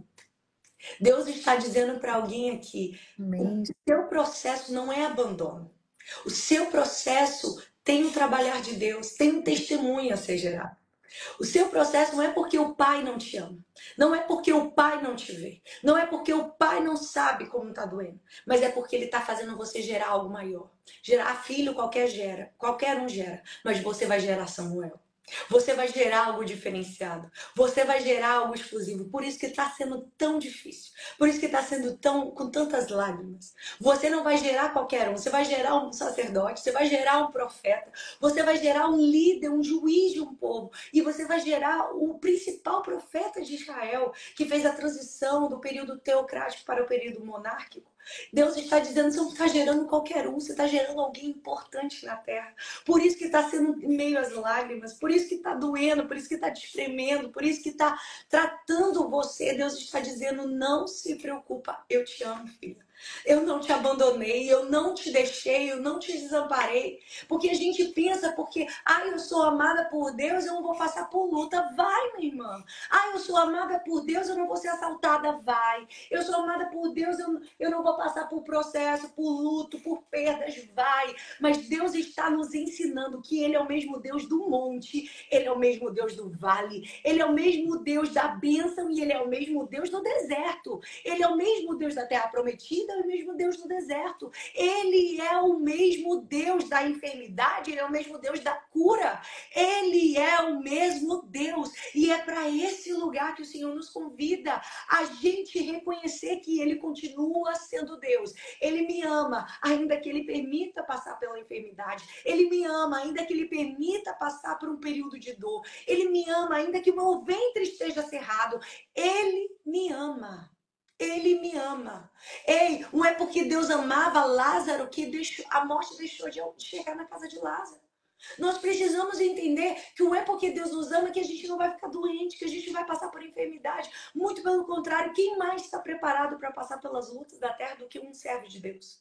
Deus está dizendo para alguém aqui, Amém. o seu processo não é abandono. O seu processo tem um trabalhar de Deus, tem um testemunho a ser gerado. O seu processo não é porque o pai não te ama. Não é porque o pai não te vê. Não é porque o pai não sabe como está doendo. Mas é porque ele está fazendo você gerar algo maior. Gerar filho qualquer gera. Qualquer um gera. Mas você vai gerar Samuel. Você vai gerar algo diferenciado. Você vai gerar algo exclusivo. Por isso que está sendo tão difícil. Por isso que está sendo tão com tantas lágrimas. Você não vai gerar qualquer um. Você vai gerar um sacerdote. Você vai gerar um profeta. Você vai gerar um líder, um juiz de um povo. E você vai gerar o principal profeta de Israel, que fez a transição do período teocrático para o período monárquico. Deus está dizendo, você não está gerando qualquer um, você está gerando alguém importante na terra. Por isso que está sendo em meio às lágrimas, por isso que está doendo, por isso que está te espremendo, por isso que está tratando você. Deus está dizendo, não se preocupa, eu te amo, filha. Eu não te abandonei, eu não te deixei, eu não te desamparei. Porque a gente pensa, porque, ah, eu sou amada por Deus, eu não vou passar por luta. Vai, minha irmã. Ah, eu sou amada por Deus, eu não vou ser assaltada. Vai. Eu sou amada por Deus, eu, eu não vou passar por processo, por luto, por perdas. Vai. Mas Deus está nos ensinando que Ele é o mesmo Deus do monte, Ele é o mesmo Deus do vale, Ele é o mesmo Deus da bênção e Ele é o mesmo Deus do deserto. Ele é o mesmo Deus da terra prometida, é o mesmo Deus do deserto. Ele é o mesmo Deus da enfermidade, Ele é o mesmo Deus da cura. Ele é o mesmo Deus. E é para esse lugar que o Senhor nos convida, a gente reconhecer que Ele continua sendo Deus. Ele me ama, ainda que Ele permita passar pela enfermidade. Ele me ama, ainda que Ele permita passar por um período de dor. Ele me ama, ainda que o meu ventre esteja cerrado. Ele me ama. Ele me ama. Ei, não é porque Deus amava Lázaro que deixou, a morte deixou de chegar na casa de Lázaro. Nós precisamos entender que não é porque Deus nos ama que a gente não vai ficar doente, que a gente vai passar por enfermidade. Muito pelo contrário, quem mais está preparado para passar pelas lutas da terra do que um servo de Deus?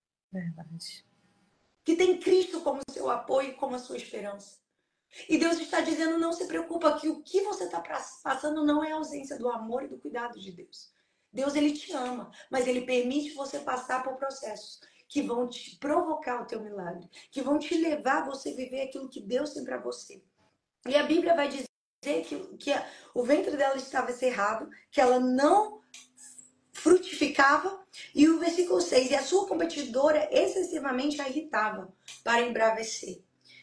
Verdade. Que tem Cristo como seu apoio e como a sua esperança. E Deus está dizendo, não se preocupa, que o que você está passando não é a ausência do amor e do cuidado de Deus. Deus, Ele te ama, mas Ele permite você passar por processos que vão te provocar o teu milagre, que vão te levar a você viver aquilo que Deus tem para você. E a Bíblia vai dizer que, que a, o ventre dela estava cerrado, que ela não frutificava, e o versículo seis, e a sua competidora excessivamente a irritava para embravecer.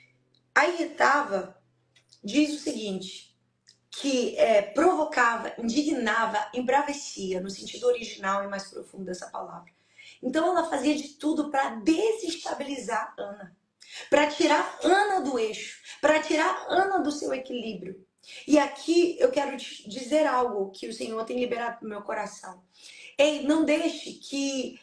A irritava diz o seguinte, que é, provocava, indignava, embravecia, no sentido original e mais profundo dessa palavra. Então ela fazia de tudo para desestabilizar Ana, para tirar Ana do eixo, para tirar Ana do seu equilíbrio. E aqui eu quero te dizer algo que o Senhor tem liberado no meu coração. Ei, não deixe que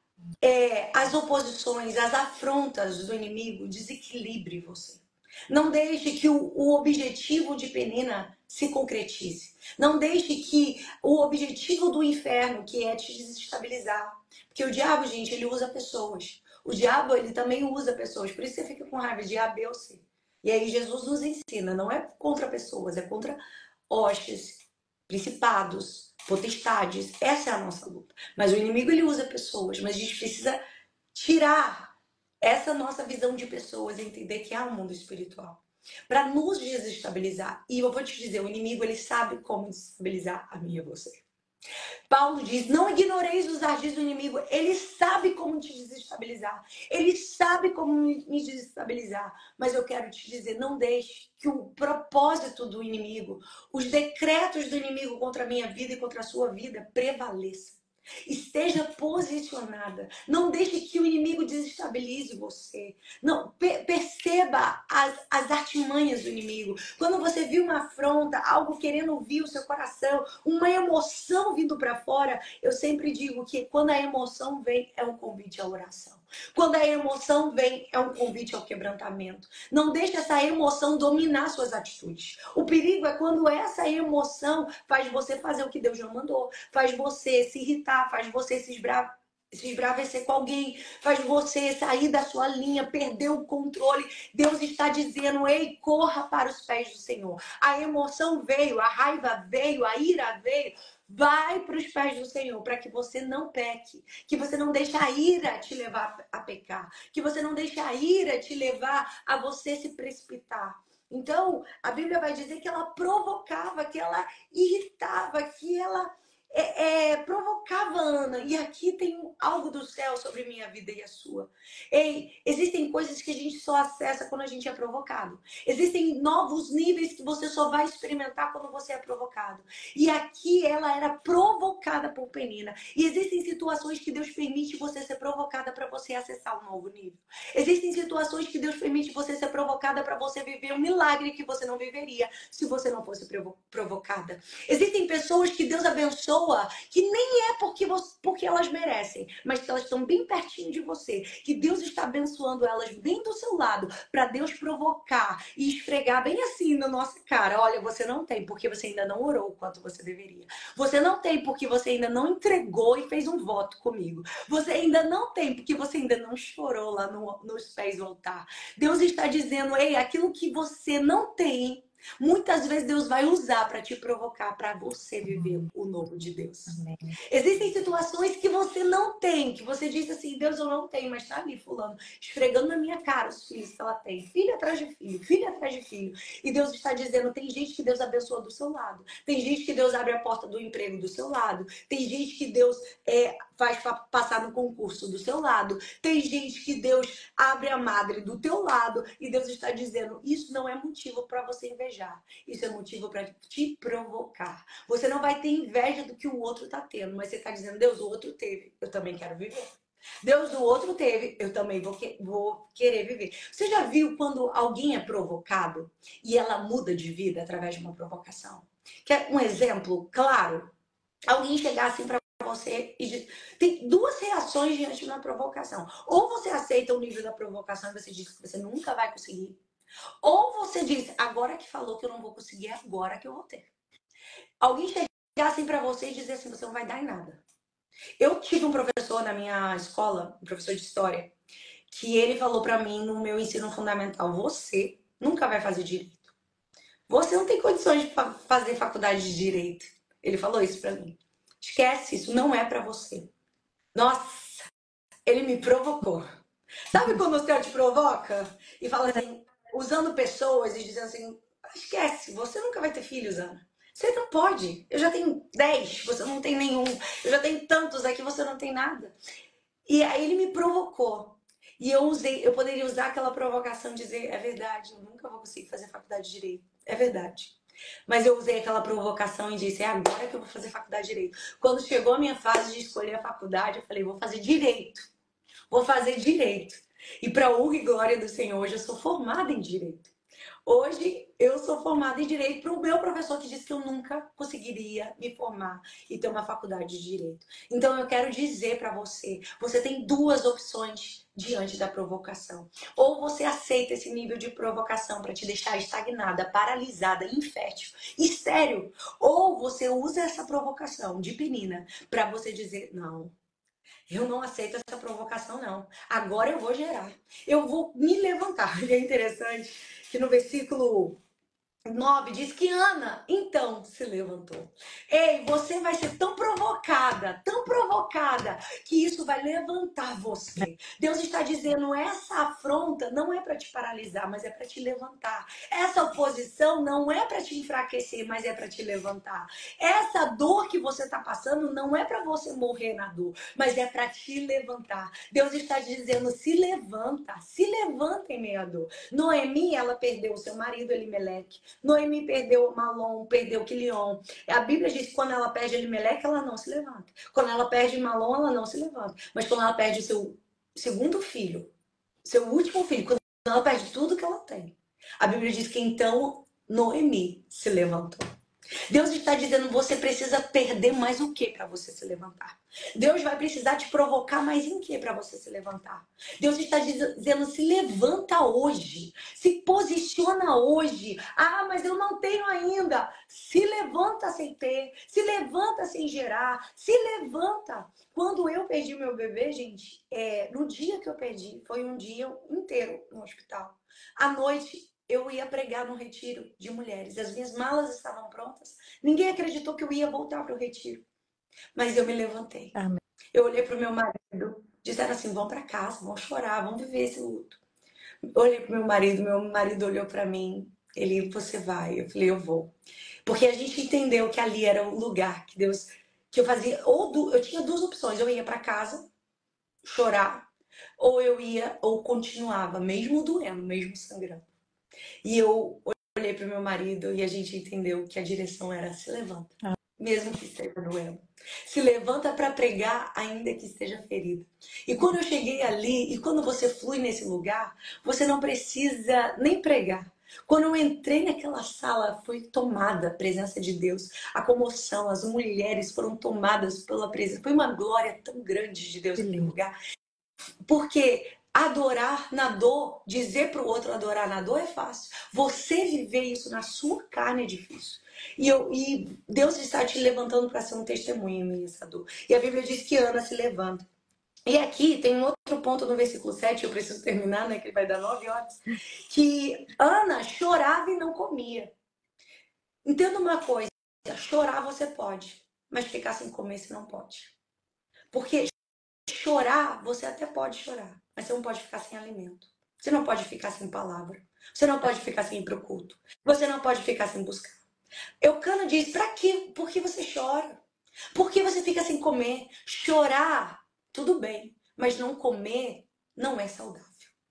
é, as oposições, as afrontas do inimigo desequilibre você. Não deixe que o, o objetivo de Penina se concretize. Não deixe que o objetivo do inferno, que é te desestabilizar. Porque o diabo, gente, ele usa pessoas. O diabo, ele também usa pessoas. Por isso você fica com raiva de A, B ou C. E aí Jesus nos ensina, não é contra pessoas, é contra hostes, principados, potestades. Essa é a nossa luta. Mas o inimigo, ele usa pessoas. Mas a gente precisa tirar essa nossa visão de pessoas, entender que há um mundo espiritual, para nos desestabilizar. E eu vou te dizer, o inimigo, ele sabe como desestabilizar a mim e a você. Paulo diz, não ignoreis os ardis do inimigo. Ele sabe como te desestabilizar. Ele sabe como me desestabilizar. Mas eu quero te dizer, não deixe que o propósito do inimigo, os decretos do inimigo contra a minha vida e contra a sua vida prevaleça. Esteja posicionada. Não deixe que o inimigo desestabilize você. Não per perceba as, as artimanhas do inimigo. Quando você viu uma afronta, algo querendo ouvir o seu coração, uma emoção vindo para fora, eu sempre digo que quando a emoção vem, é um convite à oração. Quando a emoção vem, é um convite ao quebrantamento. Não deixe essa emoção dominar suas atitudes. O perigo é quando essa emoção faz você fazer o que Deus não mandou, faz você se irritar, faz você se esbravar, se esbravecer com alguém, faz você sair da sua linha, perder o controle. Deus está dizendo, ei, corra para os pés do Senhor. A emoção veio, a raiva veio, a ira veio. Vai para os pés do Senhor, para que você não peque, que você não deixe a ira te levar a pecar, que você não deixe a ira te levar a você se precipitar. Então, a Bíblia vai dizer que ela provocava, que ela irritava, que ela é, é, provocava Ana. E aqui tem algo do céu sobre minha vida e a sua. Ei, existem coisas que a gente só acessa quando a gente é provocado. Existem novos níveis que você só vai experimentar quando você é provocado. E aqui ela era provocada por Penina. E existem situações que Deus permite você ser provocada para você acessar um novo nível. Existem situações que Deus permite você ser provocada para você viver um milagre que você não viveria se você não fosse provocada. Existem pessoas que Deus abençoa que nem é porque, você, porque elas merecem, mas que elas estão bem pertinho de você, que Deus está abençoando elas bem do seu lado, para Deus provocar e esfregar bem assim na nossa cara. Olha, você não tem porque você ainda não orou o quanto você deveria. Você não tem porque você ainda não entregou e fez um voto comigo. Você ainda não tem porque você ainda não chorou lá no, nos pés do altar. Deus está dizendo, ei, aquilo que você não tem, muitas vezes Deus vai usar para te provocar, para você viver o novo de Deus. Amém. Existem situações que você não tem, que você diz assim, Deus, eu não tenho, mas tá ali fulano, esfregando na minha cara os filhos que ela tem, filho atrás de filho, filho atrás de filho. E Deus está dizendo, tem gente que Deus abençoa do seu lado, tem gente que Deus abre a porta do emprego do seu lado, tem gente que Deus é, faz passar no concurso do seu lado, tem gente que Deus abre a madre do teu lado, e Deus está dizendo, isso não é motivo para você invejar. Isso é motivo para te provocar. Você não vai ter inveja do que o outro está tendo, mas você está dizendo, Deus, o outro teve, eu também quero viver. Deus, o outro teve, eu também vou, que, vou querer viver. Você já viu quando alguém é provocado e ela muda de vida através de uma provocação? Quer um exemplo claro? Alguém chegar assim para você e diz, tem duas reações diante de uma provocação. Ou você aceita o nível da provocação e você diz que você nunca vai conseguir. Ou você diz, agora que falou que eu não vou conseguir, é agora que eu vou ter. Alguém chegar assim pra você e dizer assim, você não vai dar em nada. Eu tive um professor na minha escola, um professor de história, que ele falou pra mim no meu ensino fundamental, você nunca vai fazer direito. Você não tem condições de fazer faculdade de direito. Ele falou isso pra mim. Esquece, isso não é pra você. Nossa, ele me provocou. Sabe quando o céu te provoca e fala assim, usando pessoas e dizendo assim, esquece, você nunca vai ter filhos, Ana. Você não pode. Eu já tenho dez, você não tem nenhum. Eu já tenho tantos aqui, você não tem nada. E aí ele me provocou. E eu usei, eu poderia usar aquela provocação e dizer, é verdade, eu nunca vou conseguir fazer faculdade de Direito. É verdade. Mas eu usei aquela provocação e disse, é agora que eu vou fazer faculdade de Direito. Quando chegou a minha fase de escolher a faculdade, eu falei, vou fazer Direito. Vou fazer Direito. E para a honra e glória do Senhor, hoje eu sou formada em Direito. Hoje eu sou formada em Direito para o meu professor que disse que eu nunca conseguiria me formar e ter uma faculdade de Direito. Então eu quero dizer para você, você tem duas opções diante da provocação. Ou você aceita esse nível de provocação para te deixar estagnada, paralisada, infértil e sério. Ou você usa essa provocação de Penina para você dizer, não, eu não aceito essa provocação, não. Agora eu vou gerar. Eu vou me levantar. E é interessante que no versículo nove diz que Ana, então, se levantou. Ei, você vai ser tão provocada, tão provocada, que isso vai levantar você. Deus está dizendo, essa afronta não é para te paralisar, mas é para te levantar. Essa oposição não é para te enfraquecer, mas é para te levantar. Essa dor que você está passando não é para você morrer na dor, mas é para te levantar. Deus está dizendo, se levanta, se levanta em meio à dor. Noemi, ela perdeu o seu marido Elimeleque. Noemi perdeu Malom, perdeu Quilion. A Bíblia diz que quando ela perde Elimeleque, ela não se levanta. Quando ela perde Malom, ela não se levanta. Mas quando ela perde seu segundo filho, seu último filho, quando ela perde tudo que ela tem, a Bíblia diz que então Noemi se levantou. Deus está dizendo, você precisa perder mais o que para você se levantar? Deus vai precisar te provocar mais em que para você se levantar? Deus está dizendo, se levanta hoje, se posiciona hoje. Ah, mas eu não tenho ainda. Se levanta sem ter, se levanta sem gerar, se levanta. Quando eu perdi meu bebê, gente, é, no dia que eu perdi, foi um dia inteiro no hospital. À noite, eu ia pregar no retiro de mulheres. As minhas malas estavam prontas. Ninguém acreditou que eu ia voltar para o retiro. Mas eu me levantei. Amém. Eu olhei para o meu marido. Disseram assim, vão para casa, vão chorar, vão viver esse luto. Eu olhei para o meu marido. Meu marido olhou para mim. Ele, você vai? Eu falei, eu vou. Porque a gente entendeu que ali era o lugar que Deus... Que eu fazia... Ou eu tinha duas opções. Eu ia para casa, chorar. Ou eu ia, ou continuava, mesmo doendo, mesmo sangrando. E eu olhei para o meu marido e a gente entendeu que a direção era se levanta, ah. mesmo que esteja doendo. Se levanta para pregar, ainda que esteja ferido. E quando eu cheguei ali, e quando você flui nesse lugar, você não precisa nem pregar. Quando eu entrei naquela sala, foi tomada a presença de Deus, a comoção, as mulheres foram tomadas pela presença. Foi uma glória tão grande de Deus naquele lugar. Porque adorar na dor, dizer para o outro adorar na dor é fácil. Você viver isso na sua carne é difícil. E, eu, e Deus está te levantando para ser um testemunho em meio a essa dor. E a Bíblia diz que Ana se levanta. E aqui tem um outro ponto no versículo sete, eu preciso terminar, né? Que vai dar nove horas. Que Ana chorava e não comia. Entenda uma coisa, chorar você pode, mas ficar sem comer você não pode. Porque chorar, você até pode chorar, mas você não pode ficar sem alimento. Você não pode ficar sem palavra. Você não pode ficar sem ir pro culto. Você não pode ficar sem buscar. Eucana diz, pra quê? Por que você chora? Por que você fica sem comer? Chorar, tudo bem, mas não comer não é saudável.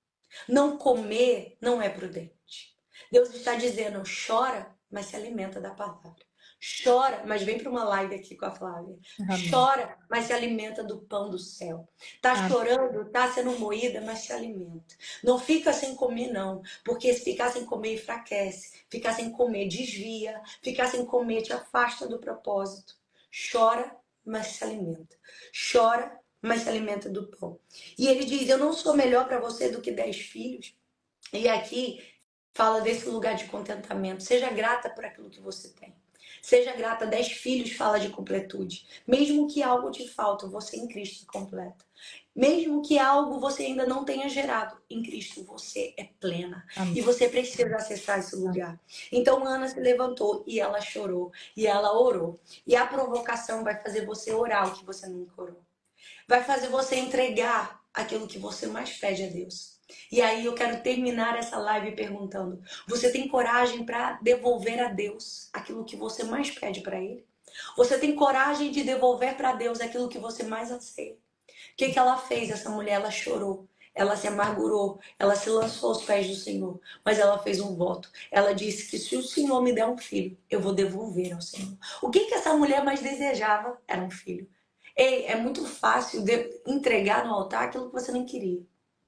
Não comer não é prudente. Deus está dizendo, chora, mas se alimenta da palavra. Chora, mas vem para uma live aqui com a Flávia. Amém. Chora, mas se alimenta do pão do céu. Tá Amém. Chorando, tá sendo moída, mas se alimenta. Não fica sem comer, não. Porque se ficar sem comer, enfraquece. Ficar sem comer, desvia. Ficar sem comer, te afasta do propósito. Chora, mas se alimenta. Chora, mas se alimenta do pão. E ele diz, eu não sou melhor para você do que dez filhos. E aqui fala desse lugar de contentamento. Seja grata por aquilo que você tem. Seja grata, dez filhos fala de completude. Mesmo que algo te falta, você em Cristo completa. Mesmo que algo você ainda não tenha gerado, em Cristo você é plena. Amém. E você precisa acessar esse lugar. Então Ana se levantou e ela chorou. E ela orou. E a provocação vai fazer você orar o que você nunca orou. Vai fazer você entregar aquilo que você mais pede a Deus. E aí eu quero terminar essa live perguntando, você tem coragem para devolver a Deus aquilo que você mais pede para Ele? Você tem coragem de devolver para Deus aquilo que você mais anseia? O que, que ela fez? Essa mulher, ela chorou, ela se amargurou, ela se lançou aos pés do Senhor, mas ela fez um voto. Ela disse que se o Senhor me der um filho, eu vou devolver ao Senhor. O que, que essa mulher mais desejava? Era um filho. Ei, é muito fácil de entregar no altar aquilo que você nem queria.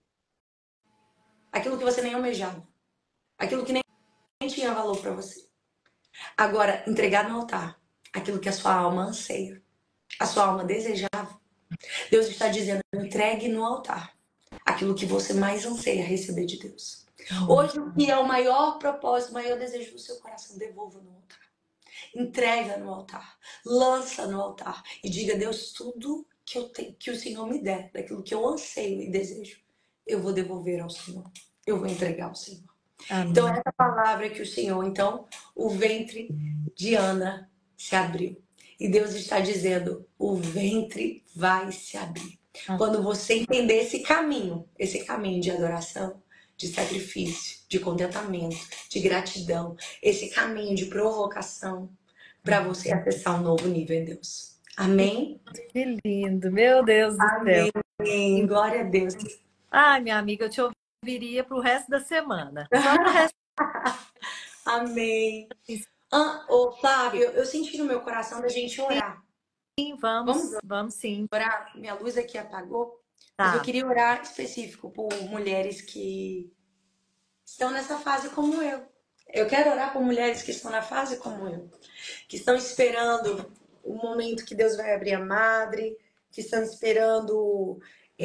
Aquilo que você nem almejava. Aquilo que nem tinha valor para você. Agora, entregar no altar aquilo que a sua alma anseia. A sua alma desejava. Deus está dizendo, entregue no altar aquilo que você mais anseia receber de Deus. Hoje, o que é o maior propósito, o maior desejo do seu coração, devolva no altar. Entrega no altar. Lança no altar. E diga, Deus, tudo que, eu tenho, que o Senhor me der, daquilo que eu anseio e desejo, eu vou devolver ao Senhor. Eu vou entregar ao Senhor. Então, Amém. essa palavra que o Senhor, então, o ventre de Ana se abriu. E Deus está dizendo, o ventre vai se abrir. Quando você entender esse caminho, esse caminho de adoração, de sacrifício, de contentamento, de gratidão, esse caminho de provocação, para você acessar um novo nível em Deus. Amém? Que lindo, meu Deus do céu. Amém. Glória a Deus. Ai, minha amiga, eu te ouviria para o resto da semana. Só para o resto. Amém. Ah, ô, Flávio, eu senti no meu coração da gente orar. Sim, vamos, Vamos vamos sim. orar? Minha luz aqui apagou. Tá. Mas eu queria orar específico por mulheres que estão nessa fase como eu. Eu quero orar por mulheres que estão na fase como eu. Que estão esperando o momento que Deus vai abrir a madre. Que estão esperando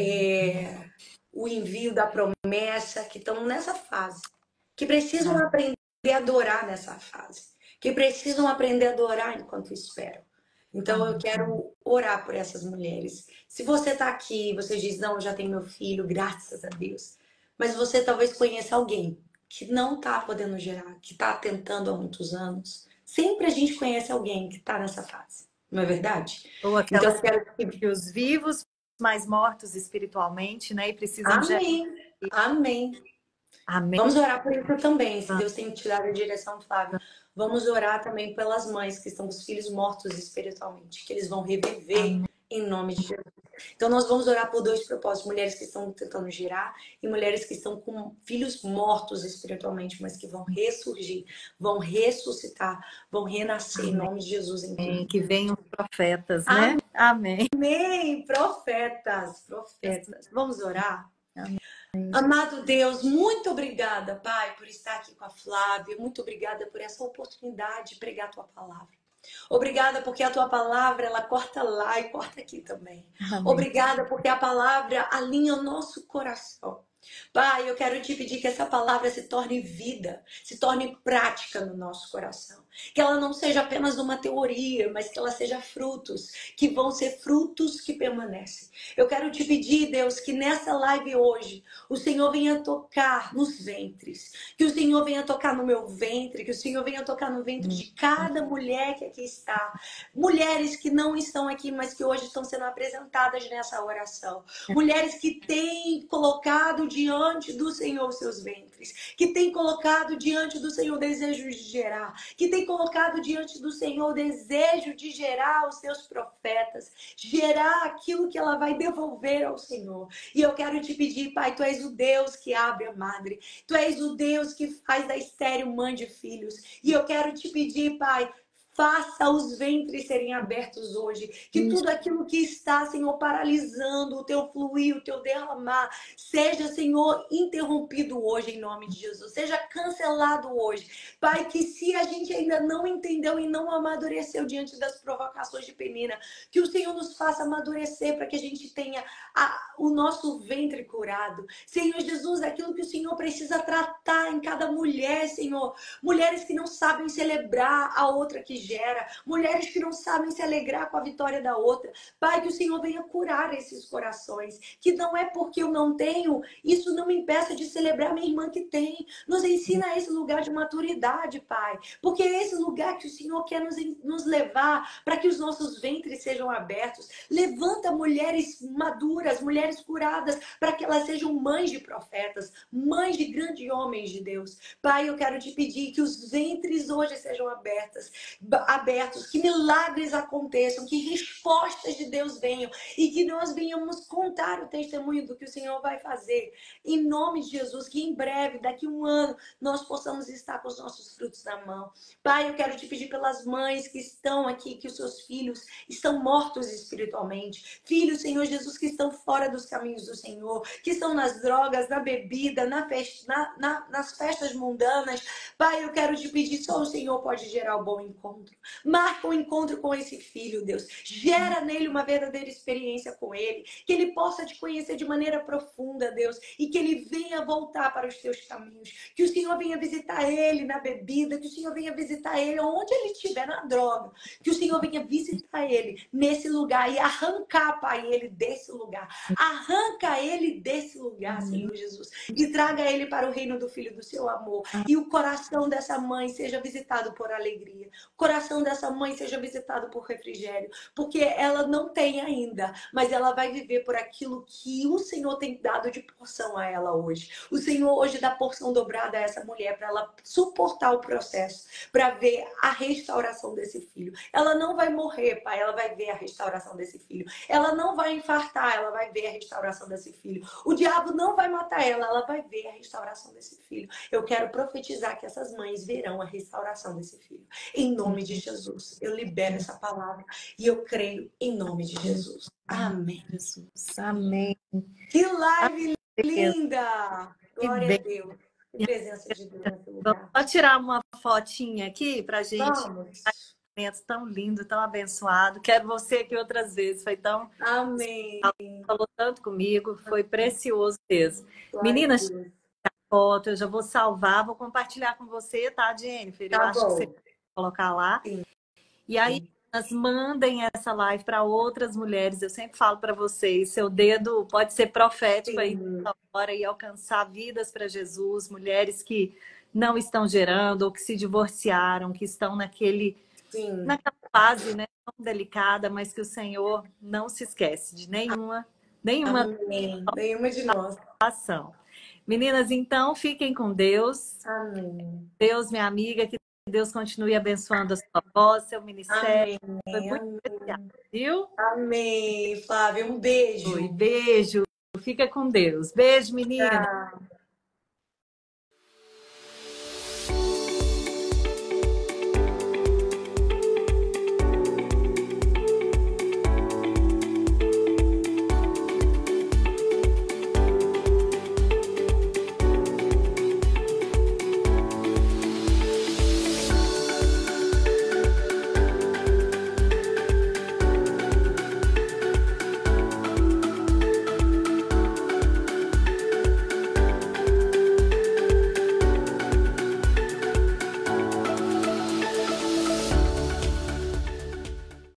é, o envio da promessa. Que estão nessa fase. Que precisam Ah. aprender a adorar nessa fase. Que precisam aprender a adorar enquanto esperam. Então eu quero orar por essas mulheres. Se você está aqui, você diz, não, eu já tenho meu filho, graças a Deus. Mas você talvez conheça alguém que não está podendo gerar, que está tentando há muitos anos. Sempre a gente conhece alguém que está nessa fase, não é verdade? Ou aquelas Então eu quero que os vivos, mais mortos espiritualmente, né? E precisam de... Amém, amém. Amém. Vamos orar por isso também, se Deus tem te dado a direção, Flávio. Vamos orar também pelas mães que estão com os filhos mortos espiritualmente, que eles vão reviver Amém. Em nome de Jesus. Então nós vamos orar por dois propósitos, mulheres que estão tentando gerar e mulheres que estão com filhos mortos espiritualmente, mas que vão ressurgir, vão ressuscitar, vão renascer Amém. Em nome de Jesus. Em Amém. Que venham profetas, né? Amém. Amém. Profetas, profetas. Vamos orar? Amém. Amado Deus, muito obrigada, Pai, por estar aqui com a Flávia. Muito obrigada por essa oportunidade de pregar a Tua palavra. Obrigada porque a Tua palavra, ela corta lá e corta aqui também. Amém. Obrigada porque a palavra alinha o nosso coração. Pai, eu quero te pedir que essa palavra se torne vida, se torne prática no nosso coração. Que ela não seja apenas uma teoria, mas que ela seja frutos, que vão ser frutos que permanecem. Eu quero te pedir, Deus, que nessa live hoje, o Senhor venha tocar nos ventres. Que o Senhor venha tocar no meu ventre, que o Senhor venha tocar no ventre de cada mulher que aqui está. Mulheres que não estão aqui, mas que hoje estão sendo apresentadas nessa oração. Mulheres que têm colocado diante do Senhor os seus ventres, que têm colocado diante do Senhor o desejo de gerar, que têm colocado diante do Senhor o desejo de gerar os seus profetas, gerar aquilo que ela vai devolver ao Senhor. E eu quero te pedir, Pai, Tu és o Deus que abre a madre, Tu és o Deus que faz da estéril mãe de filhos. E eu quero te pedir, Pai, faça os ventres serem abertos hoje. Que tudo aquilo que está, Senhor, paralisando o Teu fluir, o Teu derramar, seja, Senhor, interrompido hoje em nome de Jesus. Seja cancelado hoje. Pai, que se a gente ainda não entendeu e não amadureceu diante das provocações de Penina, que o Senhor nos faça amadurecer para que a gente tenha a, o nosso ventre curado. Senhor Jesus, aquilo que o Senhor precisa tratar em cada mulher, Senhor. Mulheres que não sabem celebrar a outra que gera, mulheres que não sabem se alegrar com a vitória da outra. Pai, que o Senhor venha curar esses corações, que não é porque eu não tenho, isso não me impeça de celebrar minha irmã que tem. Nos ensina a esse lugar de maturidade, Pai, porque é esse lugar que o Senhor quer nos, nos levar para que os nossos ventres sejam abertos. Levanta mulheres maduras, mulheres curadas, para que elas sejam mães de profetas, mães de grandes homens de Deus. Pai, eu quero te pedir que os ventres hoje sejam abertas, abertos, que milagres aconteçam, que respostas de Deus venham e que nós venhamos contar o testemunho do que o Senhor vai fazer. Em nome de Jesus, que em breve, daqui a um ano, nós possamos estar com os nossos frutos na mão. Pai, eu quero te pedir pelas mães que estão aqui, que os seus filhos estão mortos espiritualmente. Filhos, Senhor Jesus, que estão fora dos caminhos do Senhor, que estão nas drogas, na bebida, na festa, na, na, nas festas mundanas. Pai, eu quero te pedir, só o Senhor pode gerar o bom encontro. encontro. Marca um encontro com esse filho, Deus. Gera nele uma verdadeira experiência com ele. Que ele possa te conhecer de maneira profunda, Deus. E que ele venha voltar para os teus caminhos. Que o Senhor venha visitar ele na bebida. Que o Senhor venha visitar ele onde ele estiver, na droga. Que o Senhor venha visitar ele nesse lugar e arrancar, Pai, ele desse lugar. Arranca ele desse lugar, Senhor Jesus. E traga ele para o reino do Filho do seu amor. E o coração dessa mãe seja visitado por alegria. O coração dessa mãe seja visitado por refrigério. Porque ela não tem ainda, mas ela vai viver por aquilo que o Senhor tem dado de porção a ela hoje. O Senhor hoje dá porção dobrada a essa mulher para ela suportar o processo, para ver a restauração desse filho. Ela não vai morrer, Pai, ela vai ver a restauração desse filho. Ela não vai infartar, ela vai ver a restauração desse filho. O diabo não vai matar ela, ela vai ver a restauração desse filho. Eu quero profetizar que essas mães verão a restauração desse filho. Em nome de Jesus, eu libero essa palavra e eu creio em nome de Jesus. Amém. Jesus. Amém. Que live linda! Glória a Deus. Que presença de Deus nesse lugar. Vou tirar uma fotinha aqui pra gente. Vamos. Tão lindo, tão abençoado. Quero você aqui outras vezes. Foi tão... Amém. Falou tanto comigo. Foi precioso mesmo. Glória Meninas, a Deus. foto, eu já vou salvar, vou compartilhar com você, tá, Jennifer? Tá eu acho bom. que você vai colocar lá. Sim. E aí, elas mandem essa live para outras mulheres. Eu sempre falo para vocês, seu dedo pode ser profético Sim. aí nessa hora e alcançar vidas para Jesus, mulheres que não estão gerando ou que se divorciaram, que estão naquele Sim. naquela fase, né, tão delicada, mas que o Senhor não se esquece de nenhuma, nenhuma Amém. Nenhuma de nós. ação. Meninas, então, fiquem com Deus. Amém. Deus, minha amiga, que Deus continue abençoando a sua voz, seu ministério. Amém. Foi muito Amém. especial, viu? Amém, Flávia. Um beijo. Foi. Beijo. Fica com Deus. Beijo, menina. Tchau.